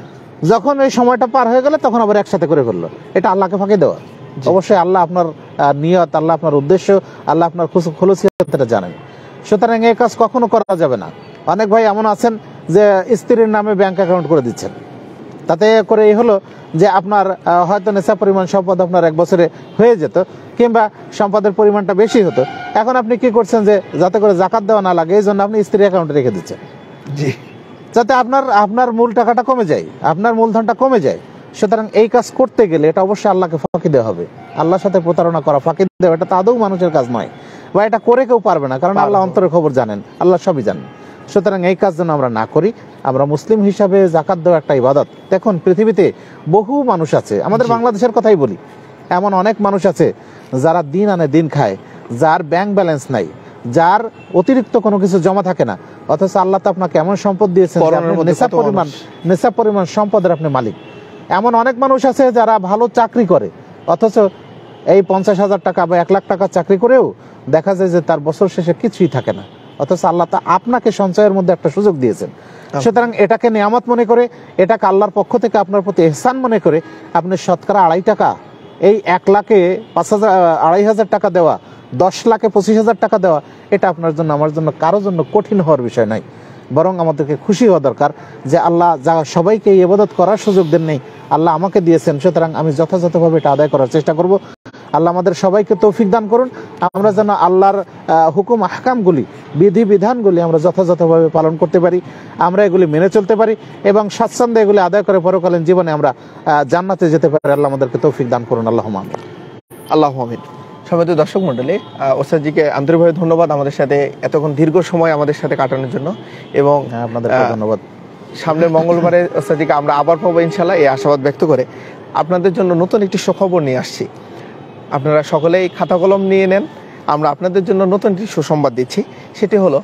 যখন ওই সময়টা পার হয়ে গেল তখন আবার একসাথে করে ফেললো। এটা আল্লাহকে ফাঁকি দেওয়া। অবশ্যই আল্লাহ আপনার নিয়ত, আল্লাহ আপনার উদ্দেশ্য, আল্লাহ আপনার খুলুসিয়াতটা জানেন। সুতরাং এই কাজ কখনো করা যাবে না। অনেক ভাই এমন আছেন যে স্ত্রীর নামে ব্যাংক অ্যাকাউন্ট করে দিচ্ছেন, তাতে করে এই হলো যে আপনার হয়তো নেশা পরিমাণ সম্পদ আপনার এক বছরে হয়ে যেত কিংবা সম্পদের পরিমাণটা বেশি হতো। এখন আপনি কি করছেন যে যাতে করে জাকাত দেওয়া না লাগে এই জন্য আপনি স্ত্রীর অ্যাকাউন্টে রেখে দিচ্ছেন, জি, যাতে আপনার আপনার মূল টাকাটা কমে যায়, আপনার মূলধনটা কমে যায়। সুতরাং এই কাজ করতে গেলে এটা অবশ্যই আল্লাহকে ফাঁকি দেওয়া হবে। আল্লাহর সাথে প্রতারণা করা, ফাঁকি দেওয়া, এটা তো আদৌ মানুষের কাজ নয়, বা এটা করে কেউ পারবে না, কারণ আল্লাহ অন্তরের খবর জানেন, আল্লাহ সবই জানেন। সুতরাং এই কাজ যেন আমরা না করি। আমরা মুসলিম হিসাবে জাকাত দেওয়া একটা ইবাদত। দেখুন পৃথিবীতে বহু মানুষ আছে, আমাদের বাংলাদেশের কথাই বলি, এমন অনেক মানুষ আছে যারা দিন আনে দিন খায়, যার ব্যাংক ব্যালেন্স নাই, যার অতিরিক্ত কোনো কিছু জমা থাকে না, অথচ আল্লাহ তো আপনাকে এমন সম্পদ দিয়েছেন নেশা পরিমাণ নেশা পরিমাণ সম্পদের আপনি মালিক। এমন অনেক মানুষ আছে যারা ভালো চাকরি করে, অথচ এই পঞ্চাশ হাজার টাকা বা এক লাখ টাকা চাকরি করেও দেখা যায় যে তার বছর শেষে কিছুই থাকে না, অথচ আল্লাহ তা আপনাকে সঞ্চয়ের মধ্যে একটা সুযোগ দিয়েছেন। সুতরাং এটাকে নিয়ামত মনে করে, এটাকে আল্লাহর পক্ষ থেকে আপনার প্রতি ইহসান মনে করে আপনি শতকরা আড়াই টাকা, এই এক লাখে পাঁচ হাজার আড়াই হাজার টাকা দেওয়া, দশ লাখে পঁচিশ হাজার টাকা দেওয়া, এটা আপনার জন্য আমার জন্য কারোর জন্য কঠিন হওয়ার বিষয় নয়, বরং আমাদেরকে খুশি হওয়া দরকার যে আল্লাহ যা সবাইকে এই ইবাদত করার সুযোগ দেন নেই, আল্লাহ আমাকে দিয়েছেন, সুতরাং আমি যথাযথভাবে এটা আদায় করার চেষ্টা করব। আল্লাহ আমাদের সবাইকে তৌফিক দান করুন, আমরা যেন আল্লাহর হুকুম আহকামগুলি, বিধি বিধানগুলি আমরা যথাযথভাবে পালন করতে পারি, আমরা এগুলি মেনে চলতে পারি এবং স্বাচ্ছন্দ্যে এগুলি আদায় করে পরকালীন জীবনে আমরা জান্নাতে যেতে পারি। আল্লাহ আমাদেরকে তৌফিক দান করুন। আল্লাহ আমিন। আল্লাহ আমিন। সম্মানিত দর্শক মণ্ডলী, ওস্তাদজিকে আন্তরিকভাবে ধন্যবাদ আমাদের সাথে এতক্ষণ দীর্ঘ সময় আমাদের সাথে কাটানোর জন্য, এবং আপনাদেরকে ধন্যবাদ। সামনের মঙ্গলবারে ওস্তাদজিকে আমরা আবার পাবো ইনশাআল্লাহ, এই আশাবাদ ব্যক্ত করে আপনাদের জন্য নতুন একটি সুখবর নিয়ে আসছি। আপনারা সকলেই খাতা কলম নিয়ে নেন, আমরা আপনাদের জন্য নতুন একটি সুসংবাদ দিচ্ছি। সেটি হলো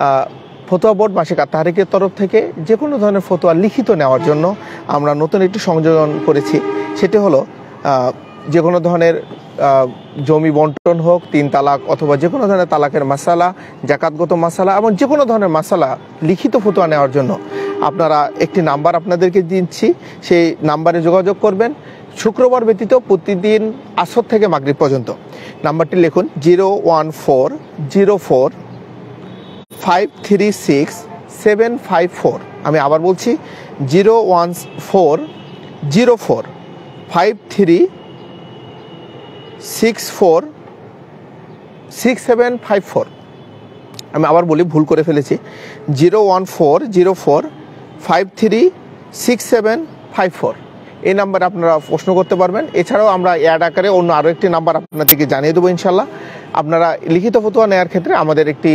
ফতোয়া বোর্ড মাসিক আত-তাহরিকের তরফ থেকে যে কোনো ধরনের ফতোয়া লিখিত নেওয়ার জন্য আমরা নতুন একটি সংযোজন করেছি। সেটি হলো যে কোনো ধরনের জমি বন্টন হোক, তিন তালাক অথবা যে কোনো ধরনের তালাকের মাসালা, জাকাতগত মাসালা এবং যে কোনো ধরনের মাসালা লিখিত ফতোয়া নেওয়ার জন্য আপনারা একটি নাম্বার আপনাদেরকে দিচ্ছি, সেই নাম্বারে যোগাযোগ করবেন। শুক্রবার ব্যতীত প্রতিদিন আসর থেকে মাগরিব পর্যন্ত। নাম্বারটি লিখুন zero one four zero four five three six seven five four. আমি আবার বলছি zero one four zero four five three six four six seven five four. আমি আবার বলি, ভুল করে ফেলেছি, zero one four zero four five three six seven five four এই নাম্বারে আপনারা প্রশ্ন করতে পারবেন। এছাড়াও আমরা অ্যাড আকারে অন্য আরও একটি নাম্বার আপনাদেরকে জানিয়ে দেবো ইনশাল্লাহ। আপনারা লিখিত ফতোয়া নেওয়ার ক্ষেত্রে আমাদের একটি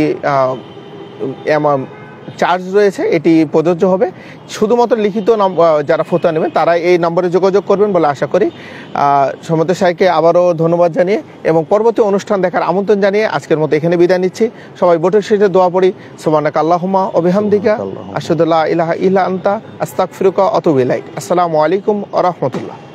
চার্জ রয়েছে, এটি প্রযোজ্য হবে। শুধুমাত্র লিখিত যারা ফতোয়া নেবেন তারা এই নম্বরে যোগাযোগ করবেন বলে আশা করি। সম্মানিত শাইখকে আবারও ধন্যবাদ জানিয়ে এবং পরবর্তী অনুষ্ঠান দেখার আমন্ত্রণ জানিয়ে আজকের মতো এখানে বিদায় নিচ্ছি। সবাই বৈঠক শেষে দোয়া পড়ি। সুবহানাকা আল্লাহুম্মা ওয়া বিহামদিকা আশহাদু আল্লা ইলাহা ইল্লা আনতা আস্তাগফিরুকা ওয়া আতুবু ইলাইক। আসসালামু আলাইকুম ওয়া রাহমাতুল্লাহ।